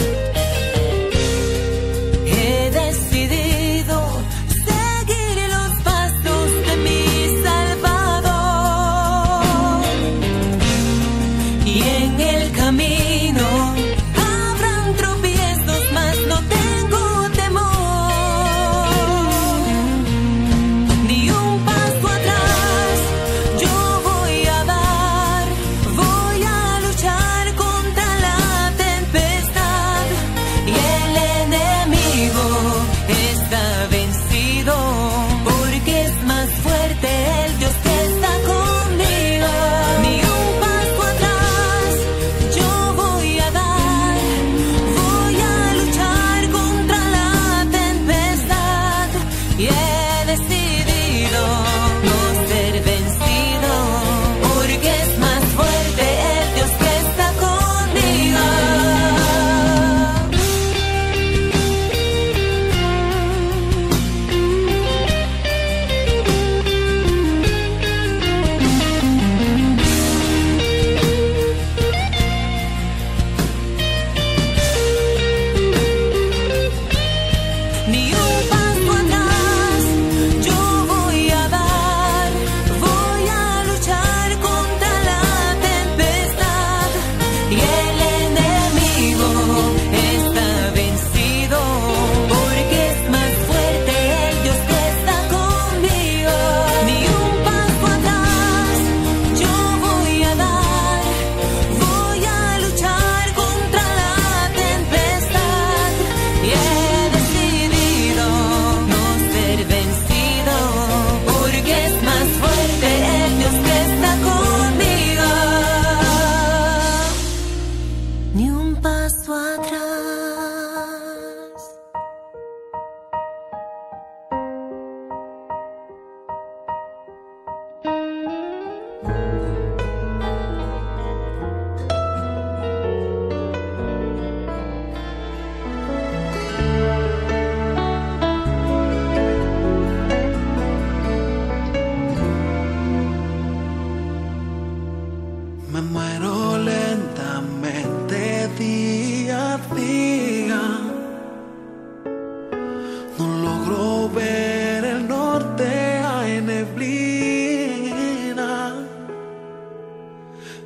He decidido seguir los pasos de mi Salvador. Y en el camino habrán tropiezos, mas no tengo temor. Ni un paso atrás yo voy a dar. Voy a luchar contra la tempestad. Y el enemigo está vencido, porque es más fuerte el Dios que está conmigo. Ni un paso atrás yo voy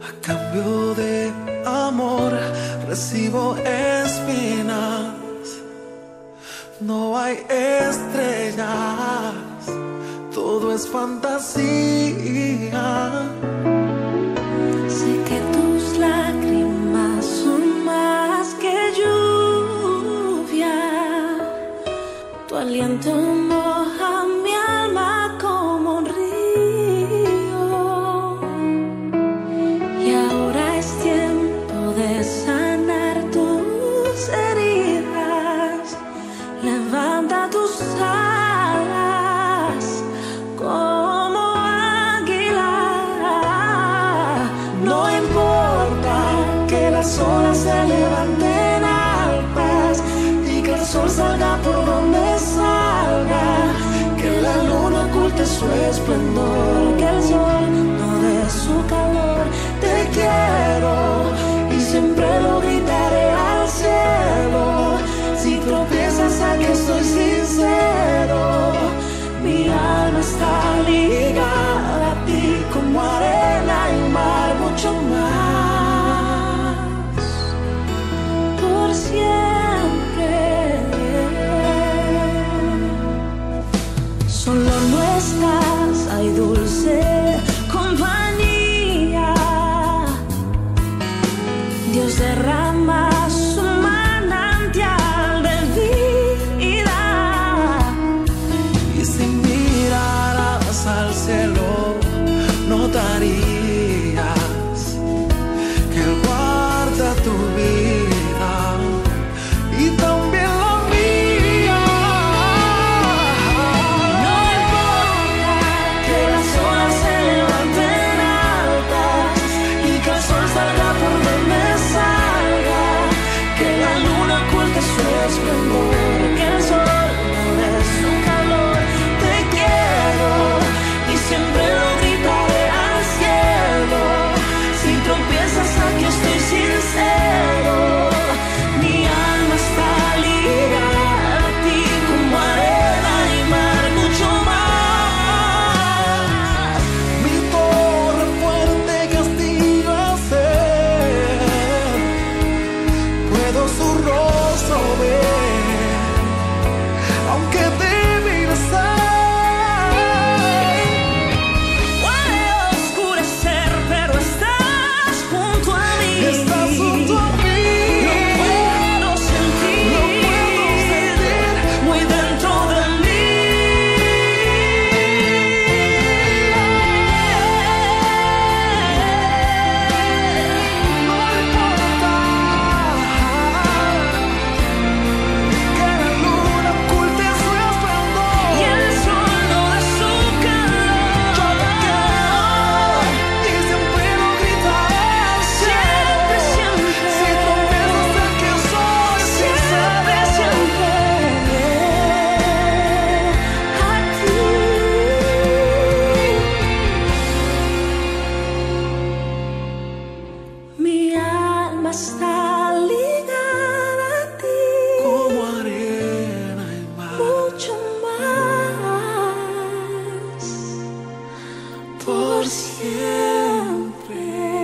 A cambio de amor recibo espinas. No hay estrellas, todo es fantasía. Sé que tus lágrimas son más que lluvia. Tu aliento moja mi alma como un río. Y ahora es tiempo de sanar tus heridas. Levanta tus alas como águila. No importa que las olas se levanten altas y que el sol salga por donde salga, que la luna oculte su esplendor, que el sol no dé su calor. Te quiero y siempre lo gritaré al cielo. Si tropiezas, aquí estoy sincero. Mi alma está ligada a ti como arena y mar, mucho más, por siempre. Solo no estás, hay dulce compañía. Dios derrama su manantial de vida. Y si miraras al cielo, notarías que Él guarda tu vida y también la mía. No importa que las olas se levanten altas y que el sol salga por donde salga, que la luna oculte su esplendor, que el sol no dé su calor. Te quiero y siempre lo gritaré al cielo. Si tropiezas, aquí estoy sincero. Mi alma está ligada a ti como arena y mar, mucho más. Mi torre fuerte castillo a ser, puedo su rostro ver, aunque débil estar. Puede oscurecer, pero estás junto a mí. Estás junto a mí. Lo puedo sentir, Lo puedo sentir. muy dentro de mí. No importa que la luna oculte su esplendor. Y el sol no dé su calor. Yo te quiero y siempre lo gritaré al cielo. Siempre, siempre. Si tropiezas, aquí soy Siempre, siempre a ti. Mi alma está ligada a ti como arena y mar, mucho más, por siempre.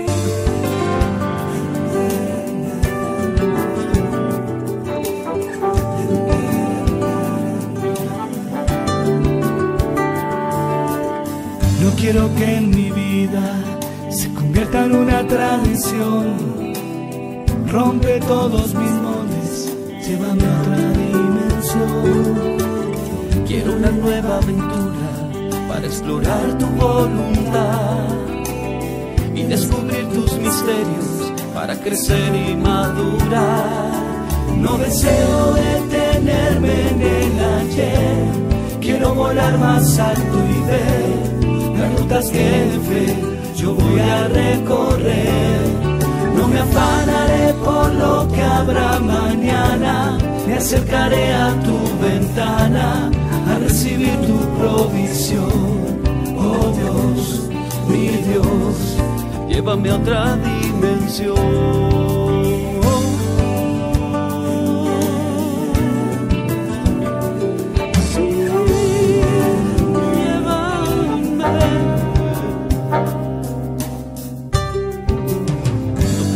No quiero que en mi vida se convierta en una tradición. Rompe todos mis moldes, llévame a otra dimensión. Quiero una nueva aventura para explorar tu voluntad y descubrir tus misterios para crecer y madurar. No deseo detenerme en el ayer, quiero volar más alto y ver las rutas que de fe yo voy a recorrer. No me afanaré por lo que habrá mañana, me acercaré a tu ventana a recibir tu provisión. Oh Dios, mi Dios, llévame a otra dimensión.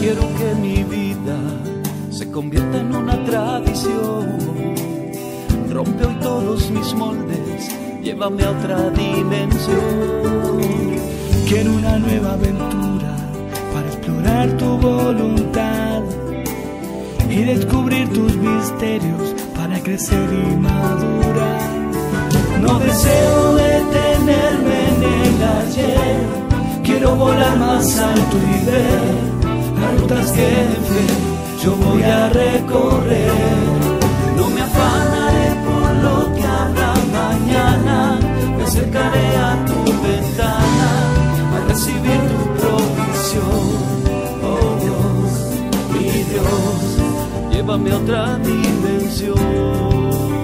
Quiero que mi vida se convierta en una tradición. Rompe hoy todos mis moldes, llévame a otra dimensión. Quiero una nueva aventura para explorar tu voluntad y descubrir tus misterios para crecer y madurar. No deseo detenerme en el ayer, quiero volar más alto y ver las rutas que en fe yo voy a recorrer. No me afanaré por lo que habrá mañana, me acercaré a tu ventana a recibir tu provisión. Oh Dios, mi Dios, llévame a otra dimensión.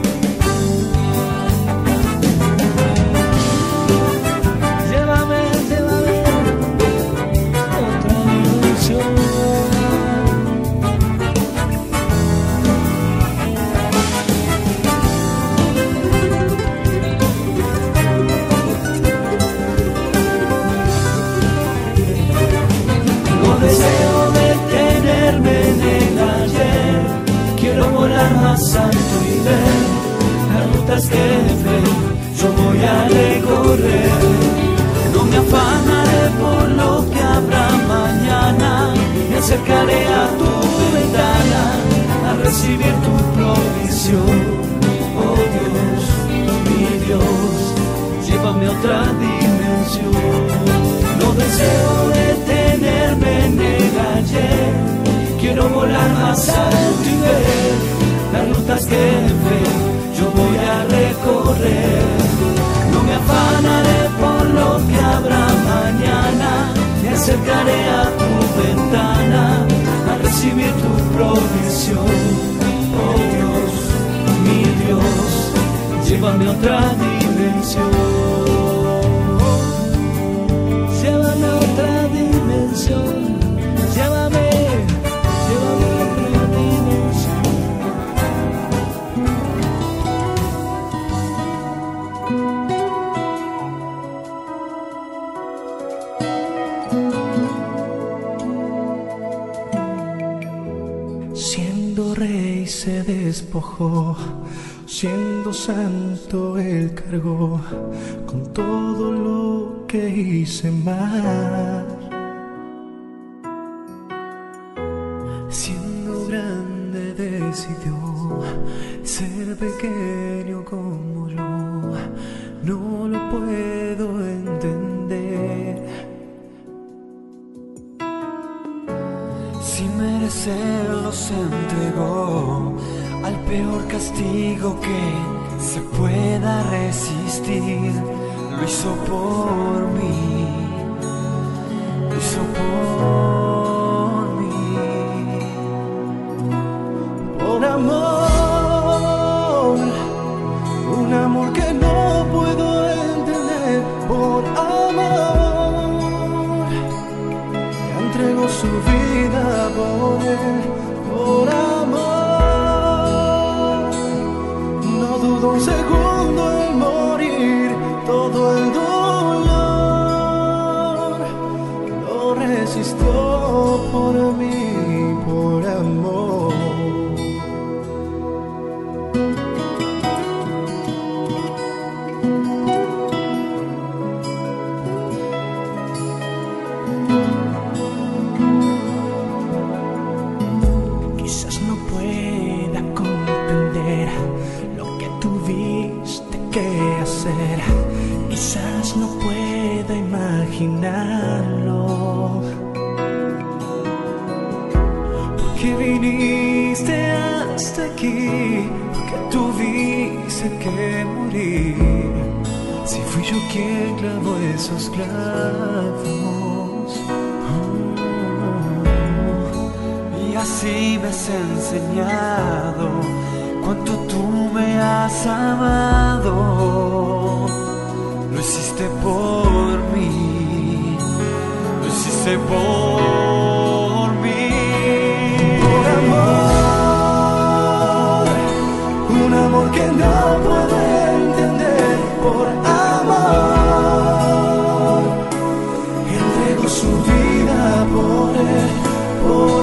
Más alto y ver las rutas que de fe yo voy a recorrer. No me afanaré por lo que habrá mañana, me acercaré a tu ventana a recibir tu provisión. Oh Dios, mi Dios, llévame a otra dimensión. No deseo detenerme en el ayer, quiero volar más alto y ver las rutas que en fe yo voy a recorrer. No me afanaré por lo que habrá mañana, me acercaré a tu ventana a recibir tu provisión. Oh Dios, mi Dios, llévame a otra dimensión. Llévame a otra dimensión, llévame, llévame a otra dimensión. Siendo rey se despojó, siendo santo él cargó con todo lo que hice mal. Siendo grande decidió ser pequeño como yo, no lo puedo entender. Sin merecerlo se entregó al peor castigo que se pueda resistir. Lo hizo por mí, lo hizo por mí. Por amor, un amor que no puedo entender. Por amor, que entregó su vida por él. Por amor, no dudo un segundo en morir. Todo el dolor lo resistió por mí, por amor. Quizás no pueda comprender lo que tuviste que hacer, quizás no pueda imaginarlo, porque viniste hasta aquí, porque tuviste que morir. Si fui yo quien clavó esos clavos, oh, y así me has enseñado cuánto tú me has amado. Lo hiciste por mí, lo hiciste por mí. Por amor, un amor que no puedo entender. Por amor, entregó su vida por él. Por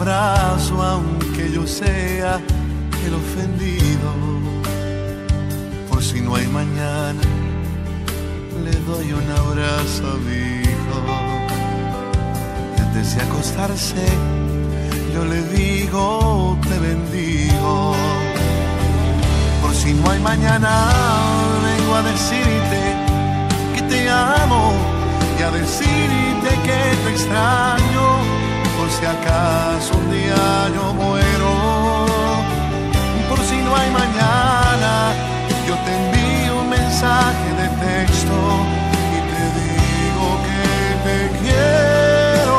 abrazo aunque yo sea el ofendido. Por si no hay mañana, le doy un abrazo a mi hijo. Y antes de acostarse, yo le digo, te bendigo. Por si no hay mañana, vengo a decirte que te amo y a decirte que te extraño. Por si acaso un día yo muero, por si no hay mañana, yo te envío un mensaje de texto y te digo que te quiero.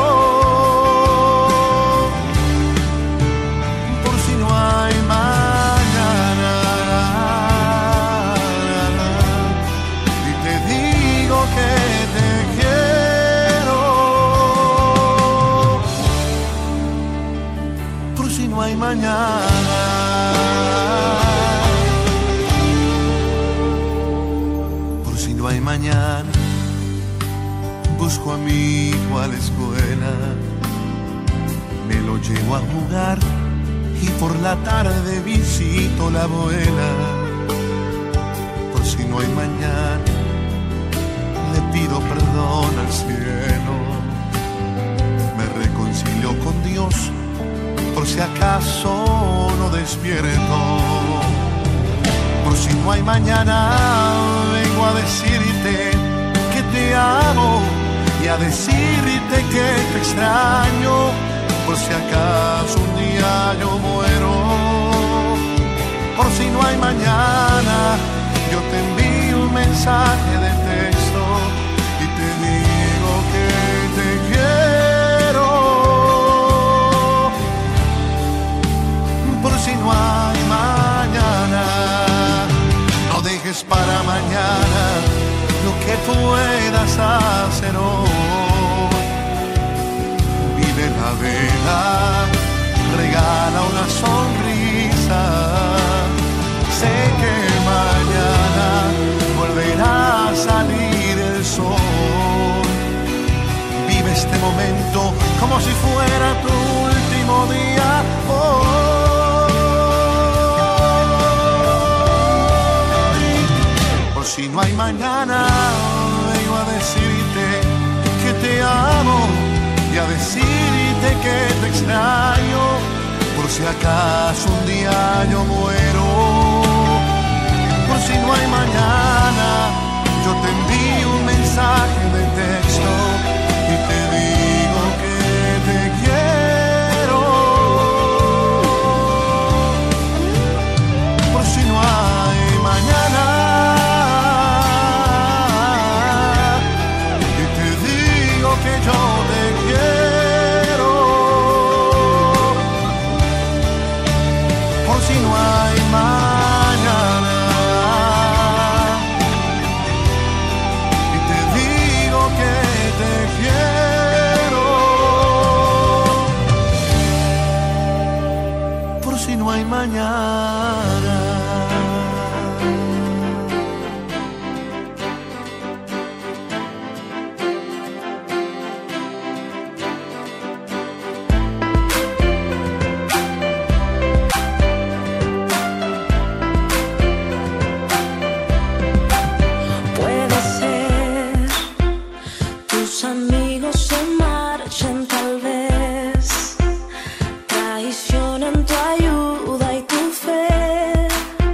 Por si no hay mañana, y te digo que te quiero. Por si no hay mañana. No hay mañana, busco a mi hijo a la escuela, me lo llevo a jugar y por la tarde visito la abuela. Por si no hay mañana, le pido perdón al cielo, me reconcilio con Dios por si acaso no despierto. Por si no hay mañana, vengo a decirte que te amo y a decirte que te extraño. Por si acaso un día yo muero, por si no hay mañana, yo te envío un mensaje de texto y te digo que te quiero. Por si no hay mañana, no dejes para mañana lo que puedas hacer hoy. Vive la vida, regala una sonrisa. Sé que mañana volverá a salir el sol. Vive este momento como si fuera tu último día. Oh. Si no hay mañana, vengo a decirte que te amo y a decirte que te extraño. Por si acaso un día yo muero, por si no hay mañana, yo te envío un mensaje de texto y te digo que te quiero. Por si no hay mañana, que yo te quiero. Por si no hay mañana, y te digo que te quiero. Por si no hay mañana. Traicionan tu ayuda y tu fe.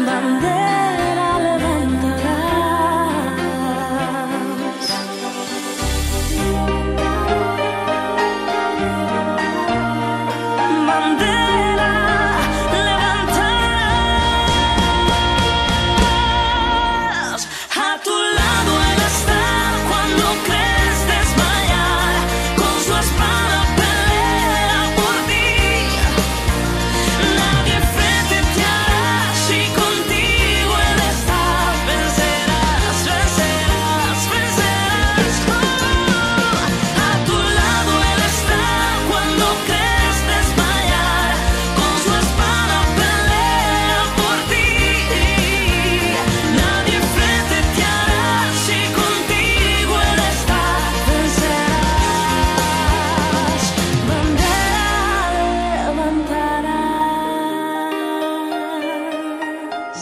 bandera levantarás. Bandera levantarás. A tu lado él está cuando crees desmayar, con su espada pelea por ti. Nadie frente te hará si contigo él está. Vencerás, vencerás, vencerás. Oh, a tu lado él está cuando crees desmayar, con su espada pelea por ti. Nadie frente te hará si contigo él está. Vencerás, bandera levantarás.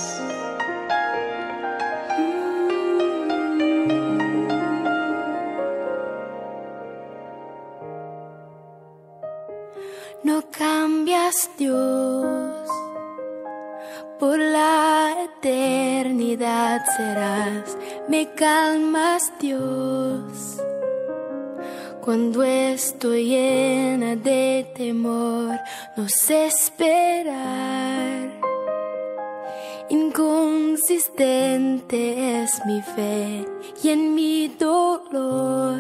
No cambias, Dios, por la eternidad serás. Me calmas, Dios, cuando estoy llena de temor. No sé esperar. Inconsistente es mi fe y en mi dolor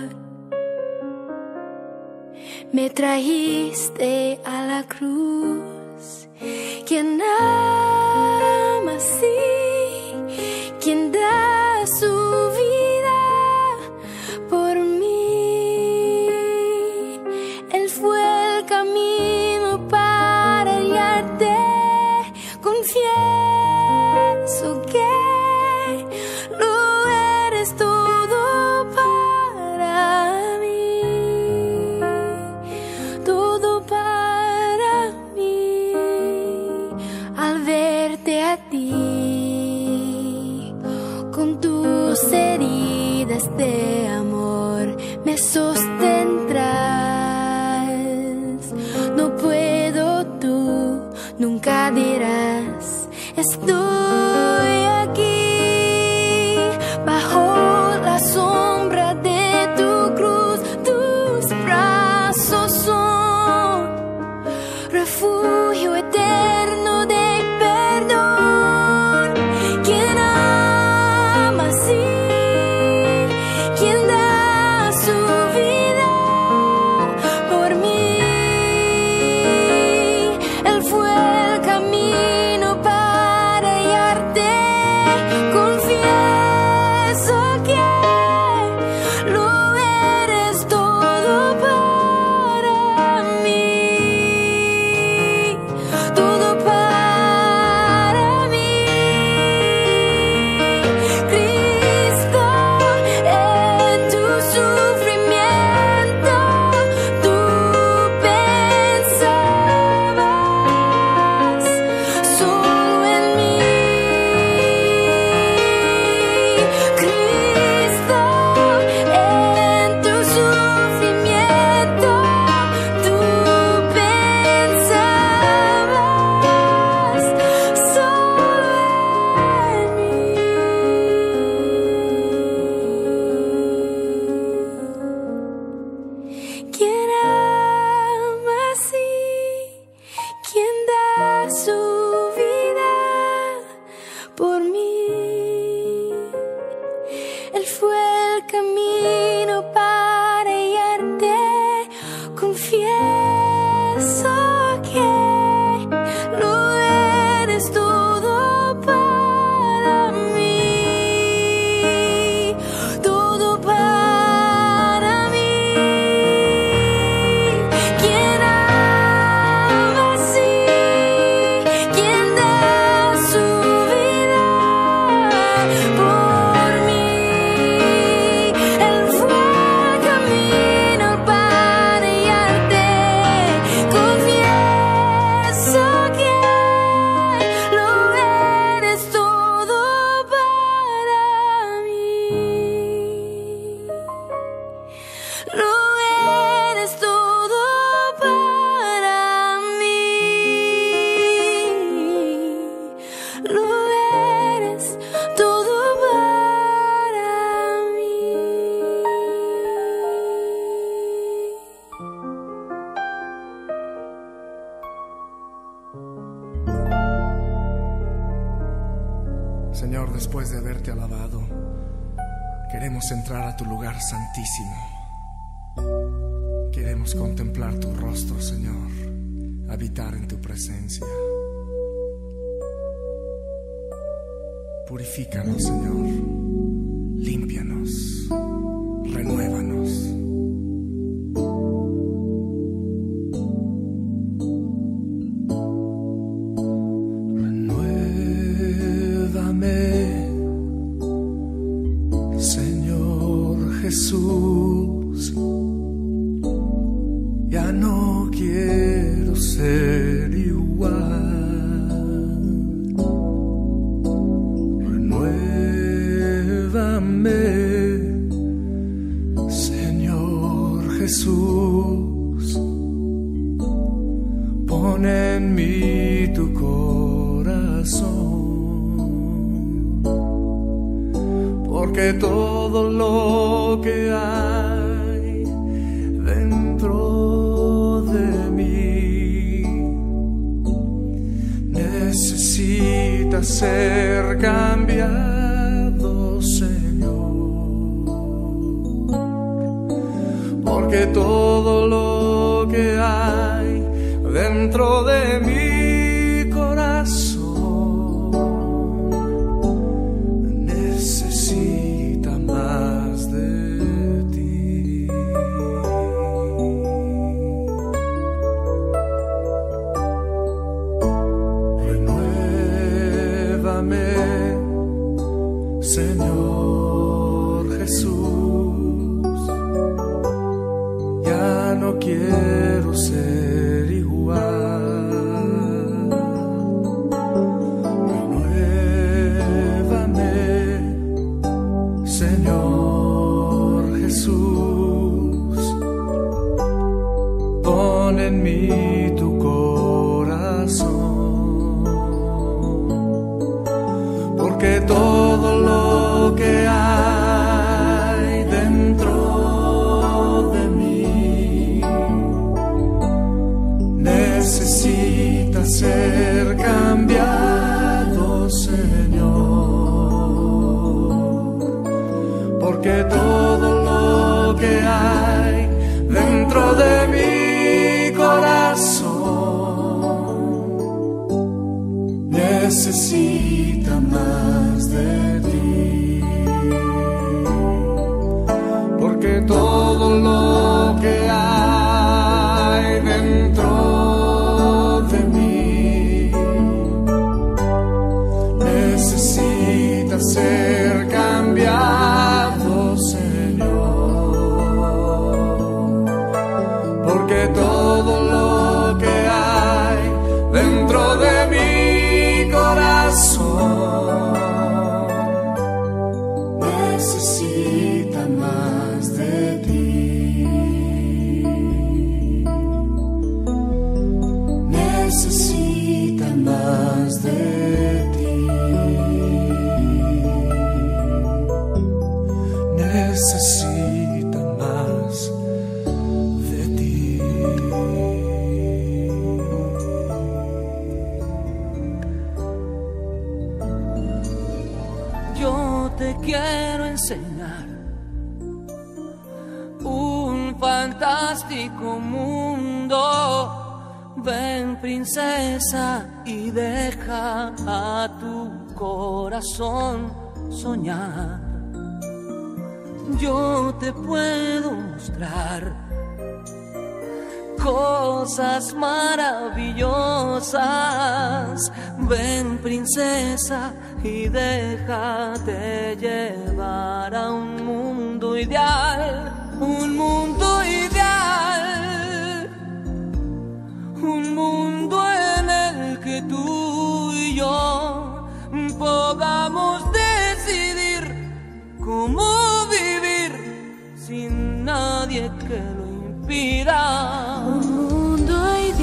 me trajiste a la cruz. Quien ama así, quien da su vida por mí. Él fue el camino para hallarte. Confieso que lo eres todo para mí, todo para mí. Al verte a ti, con tus heridas de amor me sostendrás. No puedo, tú nunca dirás, estoy aquí bajo la sombra de tu cruz. Tus brazos son refugio eterno de perdón. Quien ama así, quien da su vida por mí. Él fue el camino para hallar Señor, después de haberte alabado, queremos entrar a tu lugar santísimo. Queremos contemplar tu rostro, Señor, habitar en tu presencia. Purifícanos, Señor, límpianos, renuévanos. Jesús, ya no quiero ser igual. Renuévame, Señor Jesús, pon en mí tu corazón, porque todo lo que hay dentro de mí necesita ser cambiado, Señor, porque todo lo que hay dentro de mi corazón necesita más de ti. Renuévame, Señor Jesús, ya no quiero ser igual. Señor Jesús, pon en mí tu corazón, porque todo lo que hay dentro de mí necesita ser cambiado, Señor, porque todo lo que hay dentro de mi corazón necesita más de ti, porque todo lo que hay dentro de mí necesita ser cambiado, porque todo lo que hay dentro de mi corazón necesita más de ti, necesita más de ti, necesita más de ti. Yo te quiero enseñar un fantástico mundo. Ven, princesa, y deja a tu corazón soñar. Yo te puedo mostrar cosas maravillosas. Ven, princesa, y déjate llevar a un mundo ideal, un mundo ideal, un mundo en el que tú y yo podamos decidir cómo vivir sin nadie que lo impida. Un mundo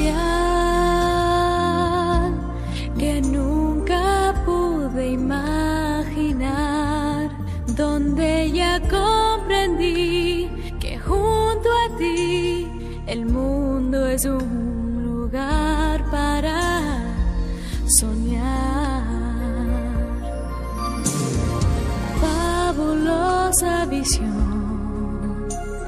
ideal que nunca pude imaginar, donde ya comprendí que junto a ti el mundo es un lugar para soñar. bendición,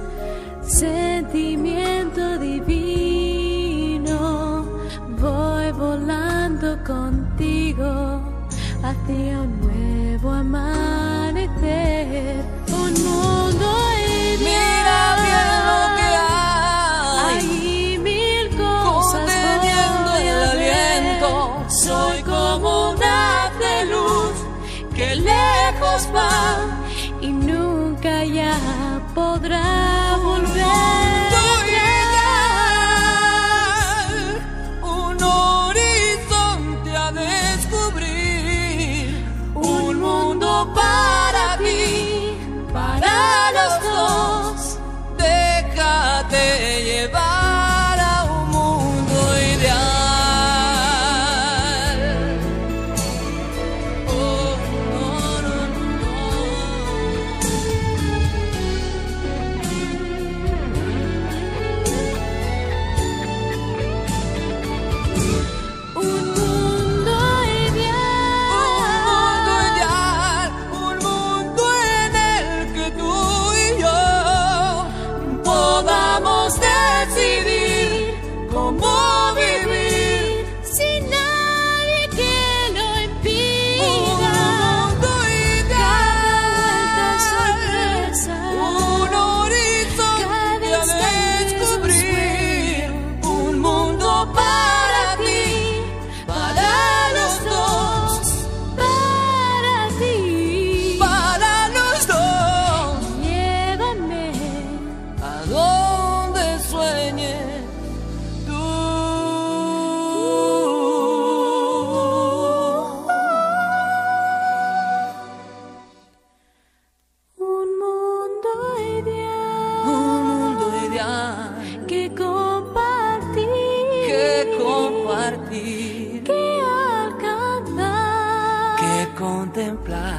sentimiento divino, voy volando contigo hacia un nuevo amanecer, un mundo ideal. Mira bien lo que hay, hay mil cosas conteniendo voy el a aliento. ver. Soy como un haz de luz que lejos va y nunca ya podrá volver. Un horizonte a descubrir, un mundo para ti, para los dos. Déjate llevar a un mundo ideal. Oh, no, no, Un mundo ideal, un mundo en el que tú y yo podamos decidir cómo vivir sin nadie que lo impida. un mundo ideal, sorpresa, un horizonte a descubrir, un mundo para ti, para los dos, para ti. para los dos. Llévame A donde sueñe tú. un mundo ideal, Un mundo ideal que compartir, que compartir, que alcanzar. que contemplar.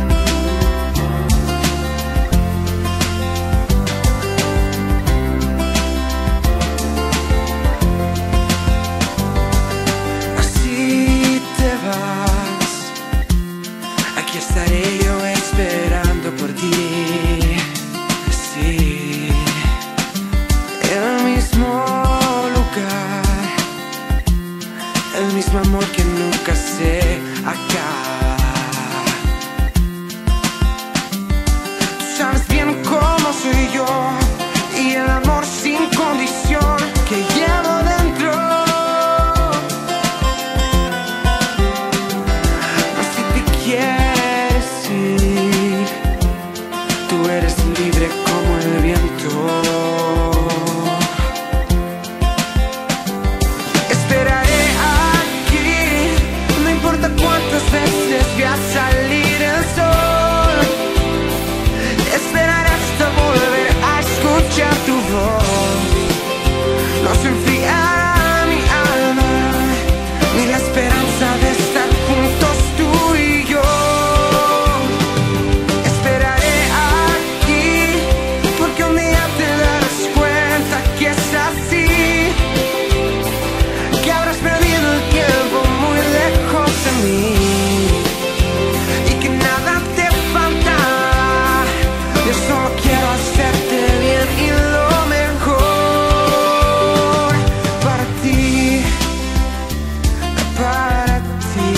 Si te vas, aquí estaré yo esperando por ti. Sí, el mismo lugar, el mismo amor que nunca se acaba. Tú sabes bien cómo soy yo y el amor sin condición que llevo dentro. Si te quieres ir, tú eres libre como el viento. Esperaré aquí, no importa cuántas veces vea salir el sol. Esperaré hasta volver a escuchar tu voz. No se enfriará mi alma, ni la esperanza de estar juntos tú y yo. Esperaré aquí, porque un día te darás cuenta que es así, que habrás perdido el tiempo muy lejos de mí y que nada te faltará. Yo solo quiero hacerte bien y lo mejor para ti, para ti,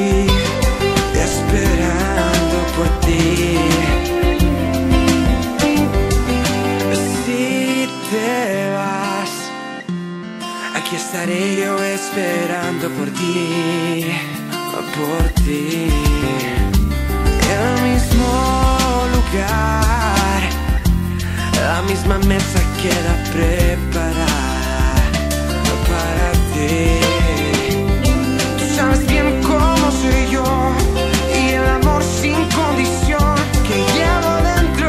esperando por ti. Si te vas, aquí estaré yo esperando por ti, por ti. El mismo lugar, la misma mesa queda preparada para ti. Tú sabes bien cómo soy yo y el amor sin condición que llevo dentro.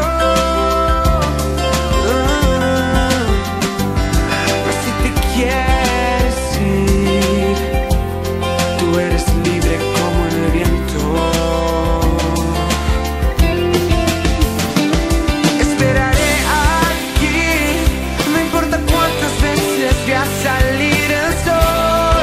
Ah, si te quieres ir, tú eres libre como el viento. Esperaré aquí, no importa cuántas veces vea salir el sol.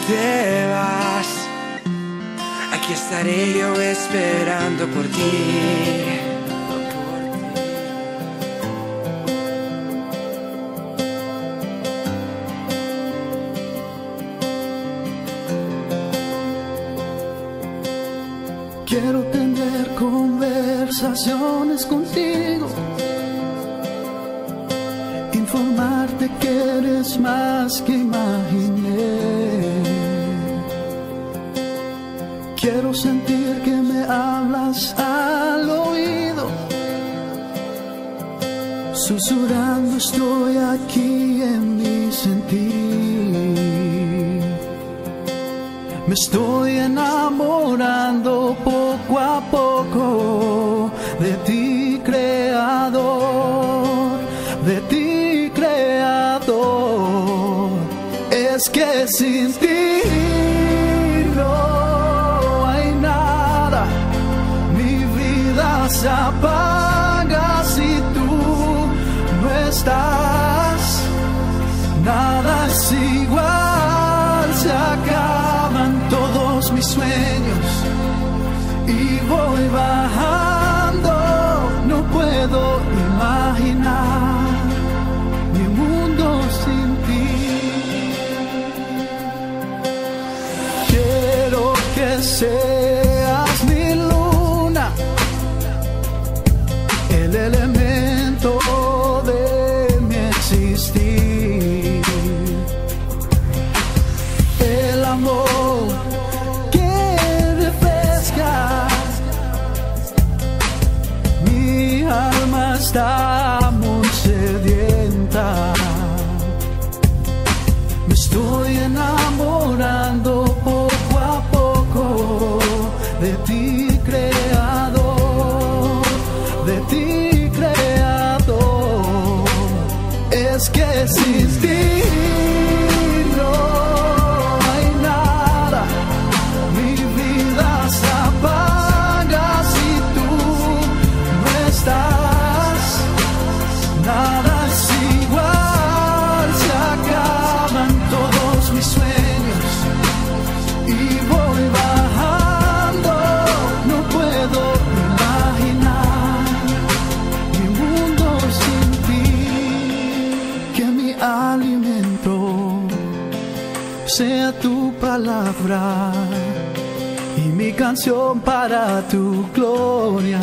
te vas, aquí estaré yo esperando por ti. Quiero tener conversaciones contigo, informarte que eres más que imaginé. Quiero sentir que me hablas al oído, susurrando estoy aquí en mi sentir. Me estoy enamorando poco a poco de ti, creador, de ti, creador. Es que sin ti no hay nada, mi vida se apaga si tú no estás. Nada es igual, se acaban todos mis sueños y voy bajando. No puedo imaginar mi mundo sin ti. Quiero que seas mi luna, el elemento de mi existir, el amor que refresca mi alma, está muy sedienta. Me estoy enamorando poco a poco de ti, creador, de ti, creador. Es que sin ti no hay nada, mi vida se apaga si tú no estás. Nada es igual, se acaban todos mis sueños y voy bajando. No puedo imaginar mi mundo sin ti. Que mi alimento sea tu palabra y mi canción para tu gloria.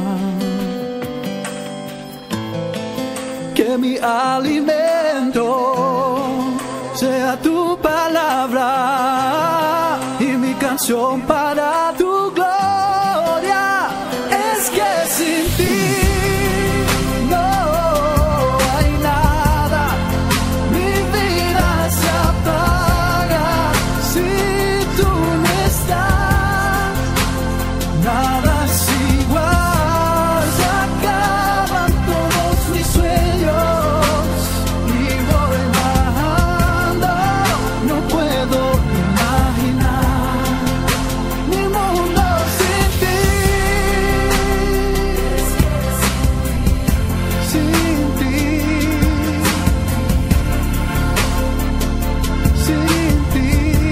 Que mi alimento sea tu palabra y mi canción para tu gloria. Es que sin ti no hay nada, mi vida se apaga si tú no estás. Nada es igual, se acaban todos mis sueños y voy bajando. No puedo imaginar mi mundo sin ti, sin ti, sin ti.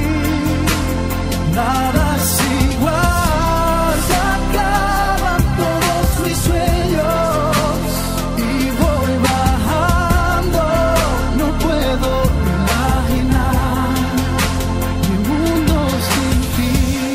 Nada es igual, se acaban todos mis sueños y voy bajando. No puedo imaginar mi mundo sin ti.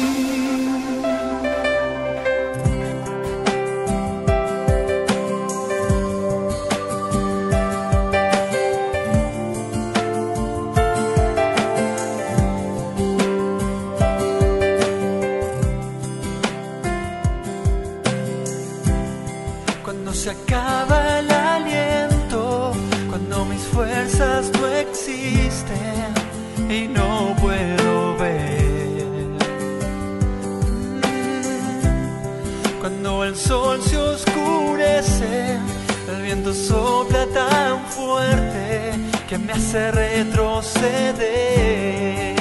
Cuando se acaba el aliento, cuando mis fuerzas no existen y no puedo ver, cuando el sol se oscurece, el viento sopla tan fuerte que me hace retroceder.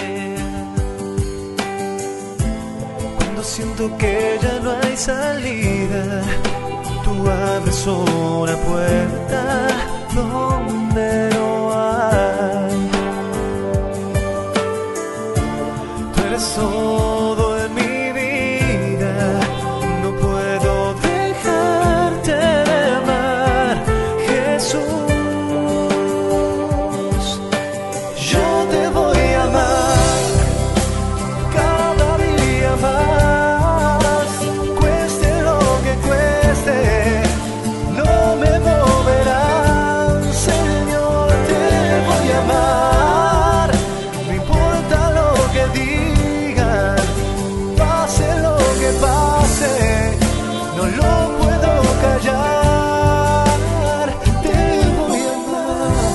Cuando siento que ya no hay salida, tú abres una puerta donde no hay. eres todo en mi vida. No puedo dejarte de amar, Jesús. Yo te voy a amar cada día más, cueste lo que cueste, no me moverán, Señor, te voy a amar, no importa lo que digan, pase lo que pase, no lo puedo callar, te voy a amar.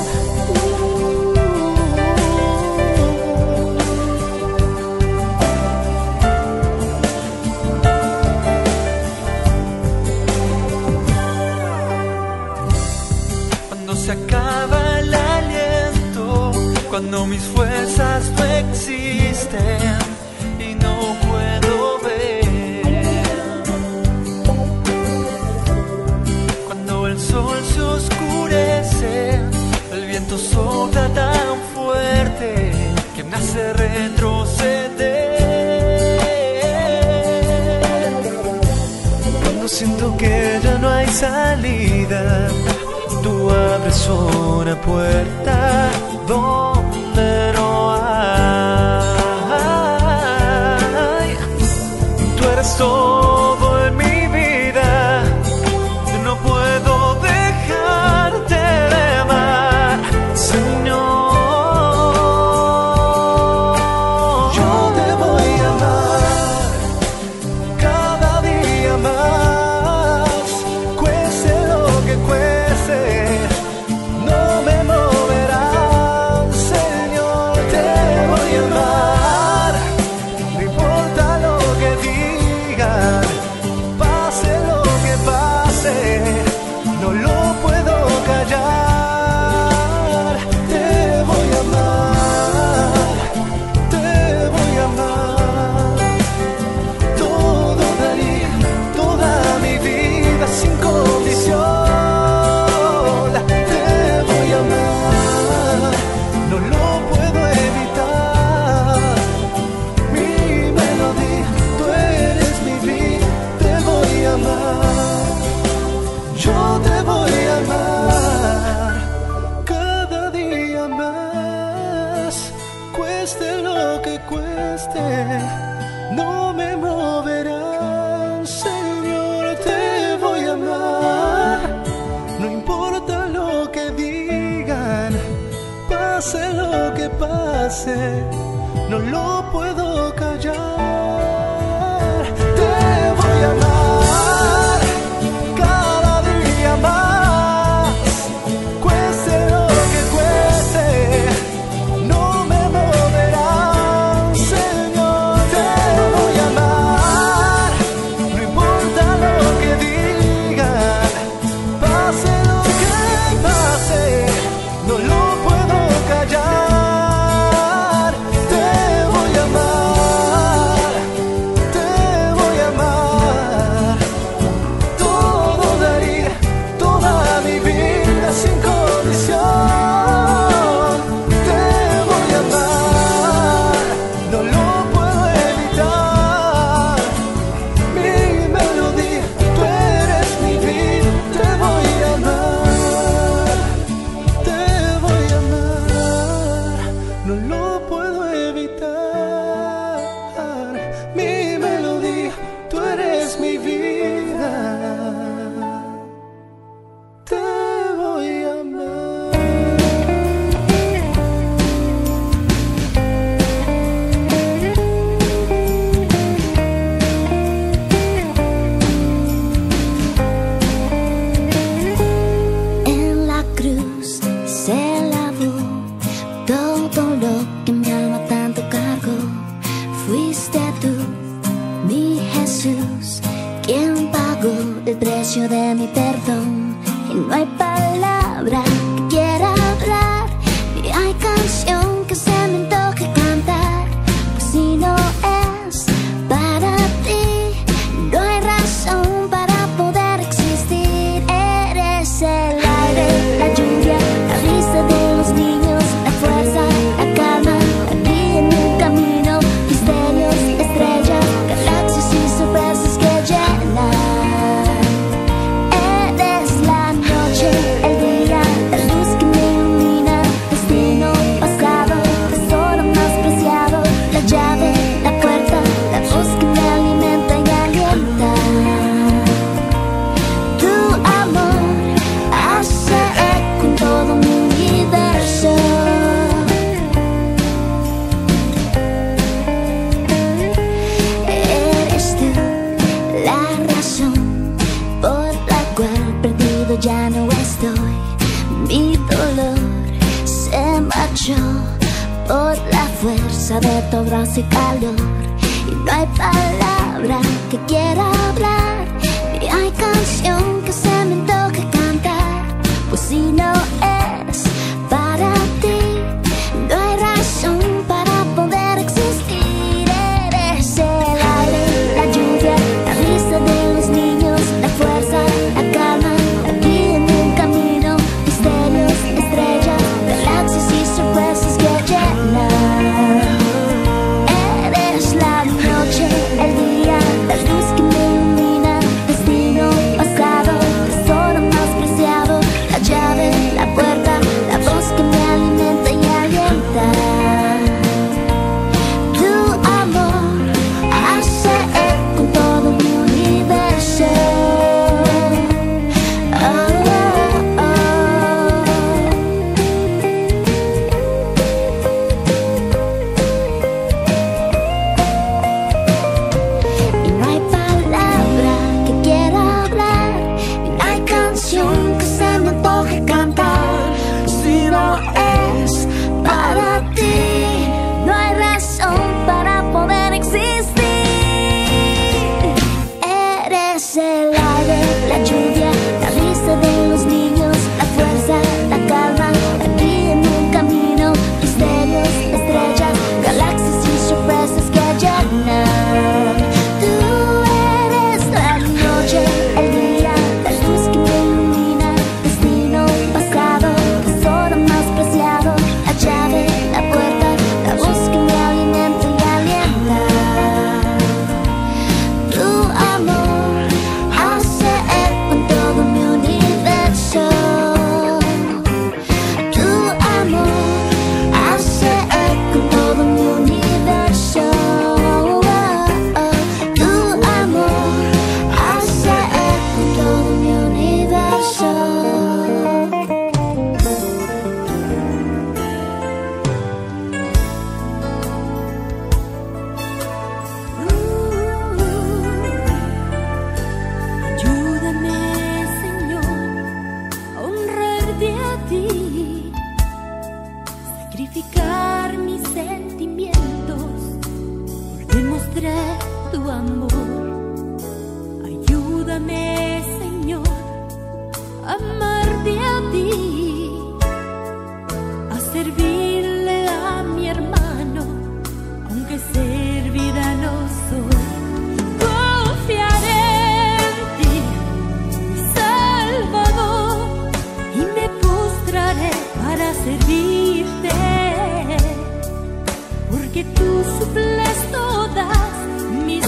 Cuando se acaba el aliento, cuando mis fuerzas no existen y no puedo ver, cuando el sol se oscurece, el viento sopla tan fuerte que me hace retroceder, cuando siento que ya no hay salida, tú abres una puerta donde no hay. Tú eres todo en mi vida, no puedo dejarte de amar, Señor. Yo te voy a amar cada día más, cueste lo que cueste, no me moverán, Señor, te voy a amar, no importa lo que digan, pase lo que pase, no lo puedo callar, te voy a amar, te voy a amar, todo daría, toda mi vida sin condición, te voy a amar, no lo puedo evitar, mi melodía, tú eres mi vida, te voy a amar, yo te voy a amar, cada día más, cueste lo que cueste, no me moverán, Señor, te voy a amar, no importa lo que digan, pase lo que pase, no lo puedo callar, te voy a amar cada día más, cueste lo que cueste, no me moverán, Señor, te voy a amar, no importa lo que digan, pase lo que pase, no lo puedo callar, te voy a amar, te voy a amar, todo daría, toda mi vida sin condición, te voy a amar, no lo puedo evitar, mi melodía, tú eres mi vida, te voy a amar, te voy a amar, no lo puedo evitar, mi melodía, tú eres mi vida, te voy a amar. En la cruz se lavó todo lo que mi alma tanto cargó. Fuiste tú, mi Jesús, quien pagó el precio de mi perdón. Y no hay palabra que quiera hablar, ni hay canción que se me antoje cantar, pues si no es para ti, no hay razón para poder existir. Eres el aire, la lluvia, la risa de los niños, la fuerza, la calma, la guía en mi camino, misterio saber tu abrazo y calor. Y no hay palabra que quiera hablar, ni hay canción que se me antoje cantar. Pues si no es para ti, no hay razón para poder existir. Eres el aire, la lluvia, la risa de los niños, la fuerza, la calma, la vida en un camino, misterios, estrellas, galaxias y sorpresas que llenan. Eres la noche, el día, la luz que me ilumina, destino, pasado, tesoro más preciado, la llave, la puerta, la voz que me alimenta y alienta. Tu amor hace eco en todo mi universo. Oh, oh, oh. Y no hay palabra que quiera hablar, y no hay canción que se me antoje cantar. Si no es para ti, no hay razón para poder existir. Eres el aire, la lluvia, la risa de los niños, la fuerza, la calma, la guía en un camino, misterios, estrellas, galaxias y sorpresas que llenan. Tú eres la noche, el día, la luz que me ilumina, destino, pasado, tesoro más preciado, la llave, la puerta, la voz que me alimenta y alienta. Tu amor hace eco en todo mi universo. Tu amor hace eco en todo mi universo. Oh, oh. Tu amor hace eco en todo mi universo. Ayúdame, Señor, a honrarte a ti, sacrificar mis sentimientos por demostrar tu amor. Ayúdame, Señor, a amarte a ti, a servirle a mi hermano, aunque servida no soy. Confiaré en ti, mi Salvador, y me postraré para servirte, porque tú suples todas mis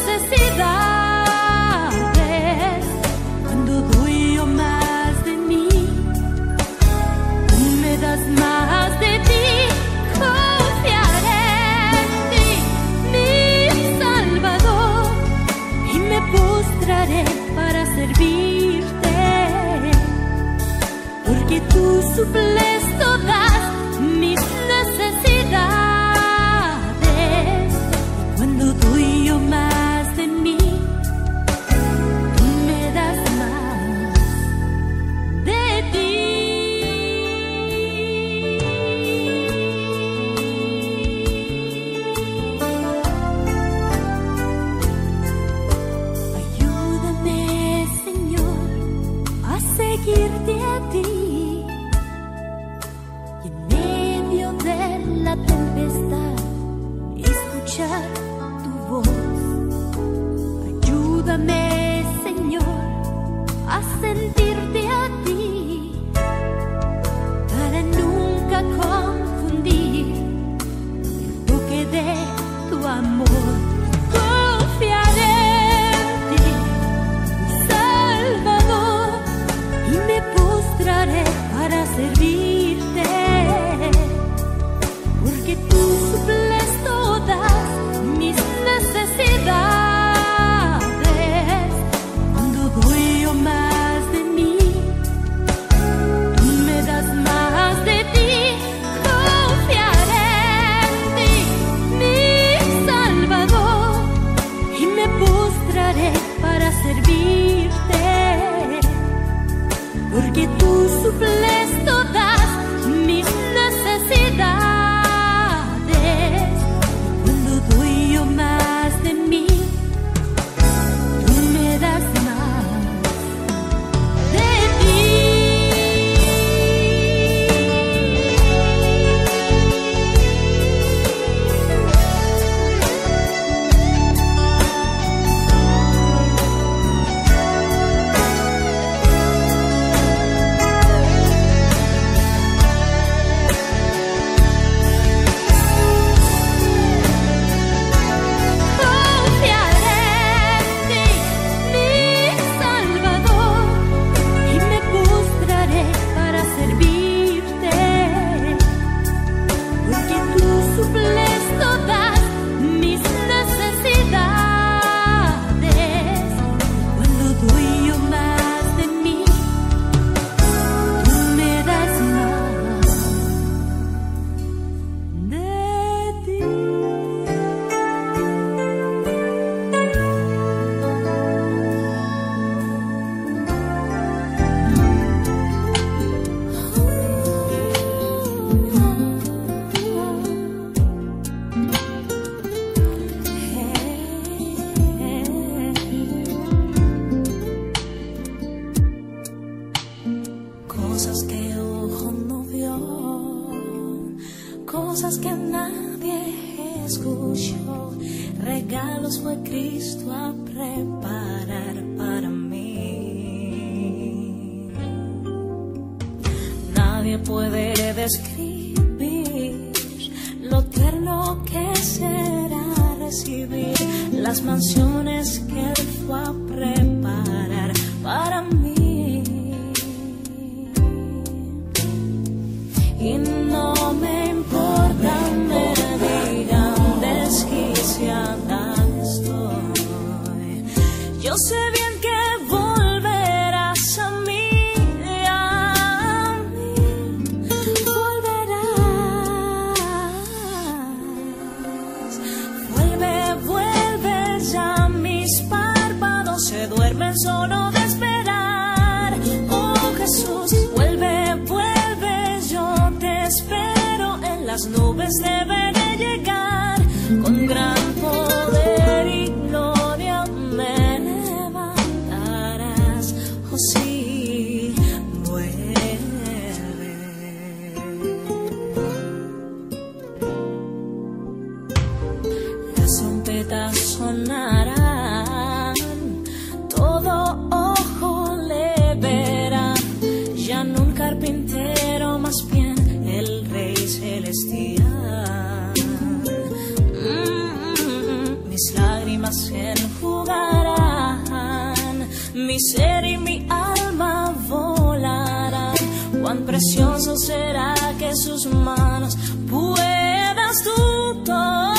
necesidades. Cuando doy yo más de mí, tú me das más de ti. Confiaré en ti, mi Salvador, y me postraré para servirte, porque tú suples todas mis necesidades. Y cuando doy yo más de mí, tú me das más de ti. Ayúdame, Señor, a seguirte a ti, y en medio de la tempestad escuchar tu voz. Ayúdame, Señor, a sentirte a ti, para nunca confundir el toque de tu amor. Confiaré en ti, mi Salvador, y me postraré para servirte, porque tú suples todas mis necesidades. Cuando doy yo más de mí, tú me das más de ti. Confiaré en ti, mi Salvador, y me postraré para servirte, porque tú suples todas mucho regalos fue Cristo a preparar para mí. Nadie puede describir lo tierno que será recibir las mansiones que Él fue a preparar para mí. Y no me importa, me digan desquiciada estoy. Yo sé bien que volverás a mí, a mí volverás. Vuelve, vuelve, ya mis párpados se duermen solo de esperar. Oh Jesús, vuelve, vuelve. Espero en las nubes deberé llegar, con gran poder y gloria me levantarás. Oh sí, vuelve. Las trompetas sonarán, todo ojo le verá, ya no un carpintero, más bien el Rey Celestial. Mm-hmm. Mis lágrimas se enjugarán, mi ser y mi alma volarán. Cuán precioso será que sus manos puedas tú tocar.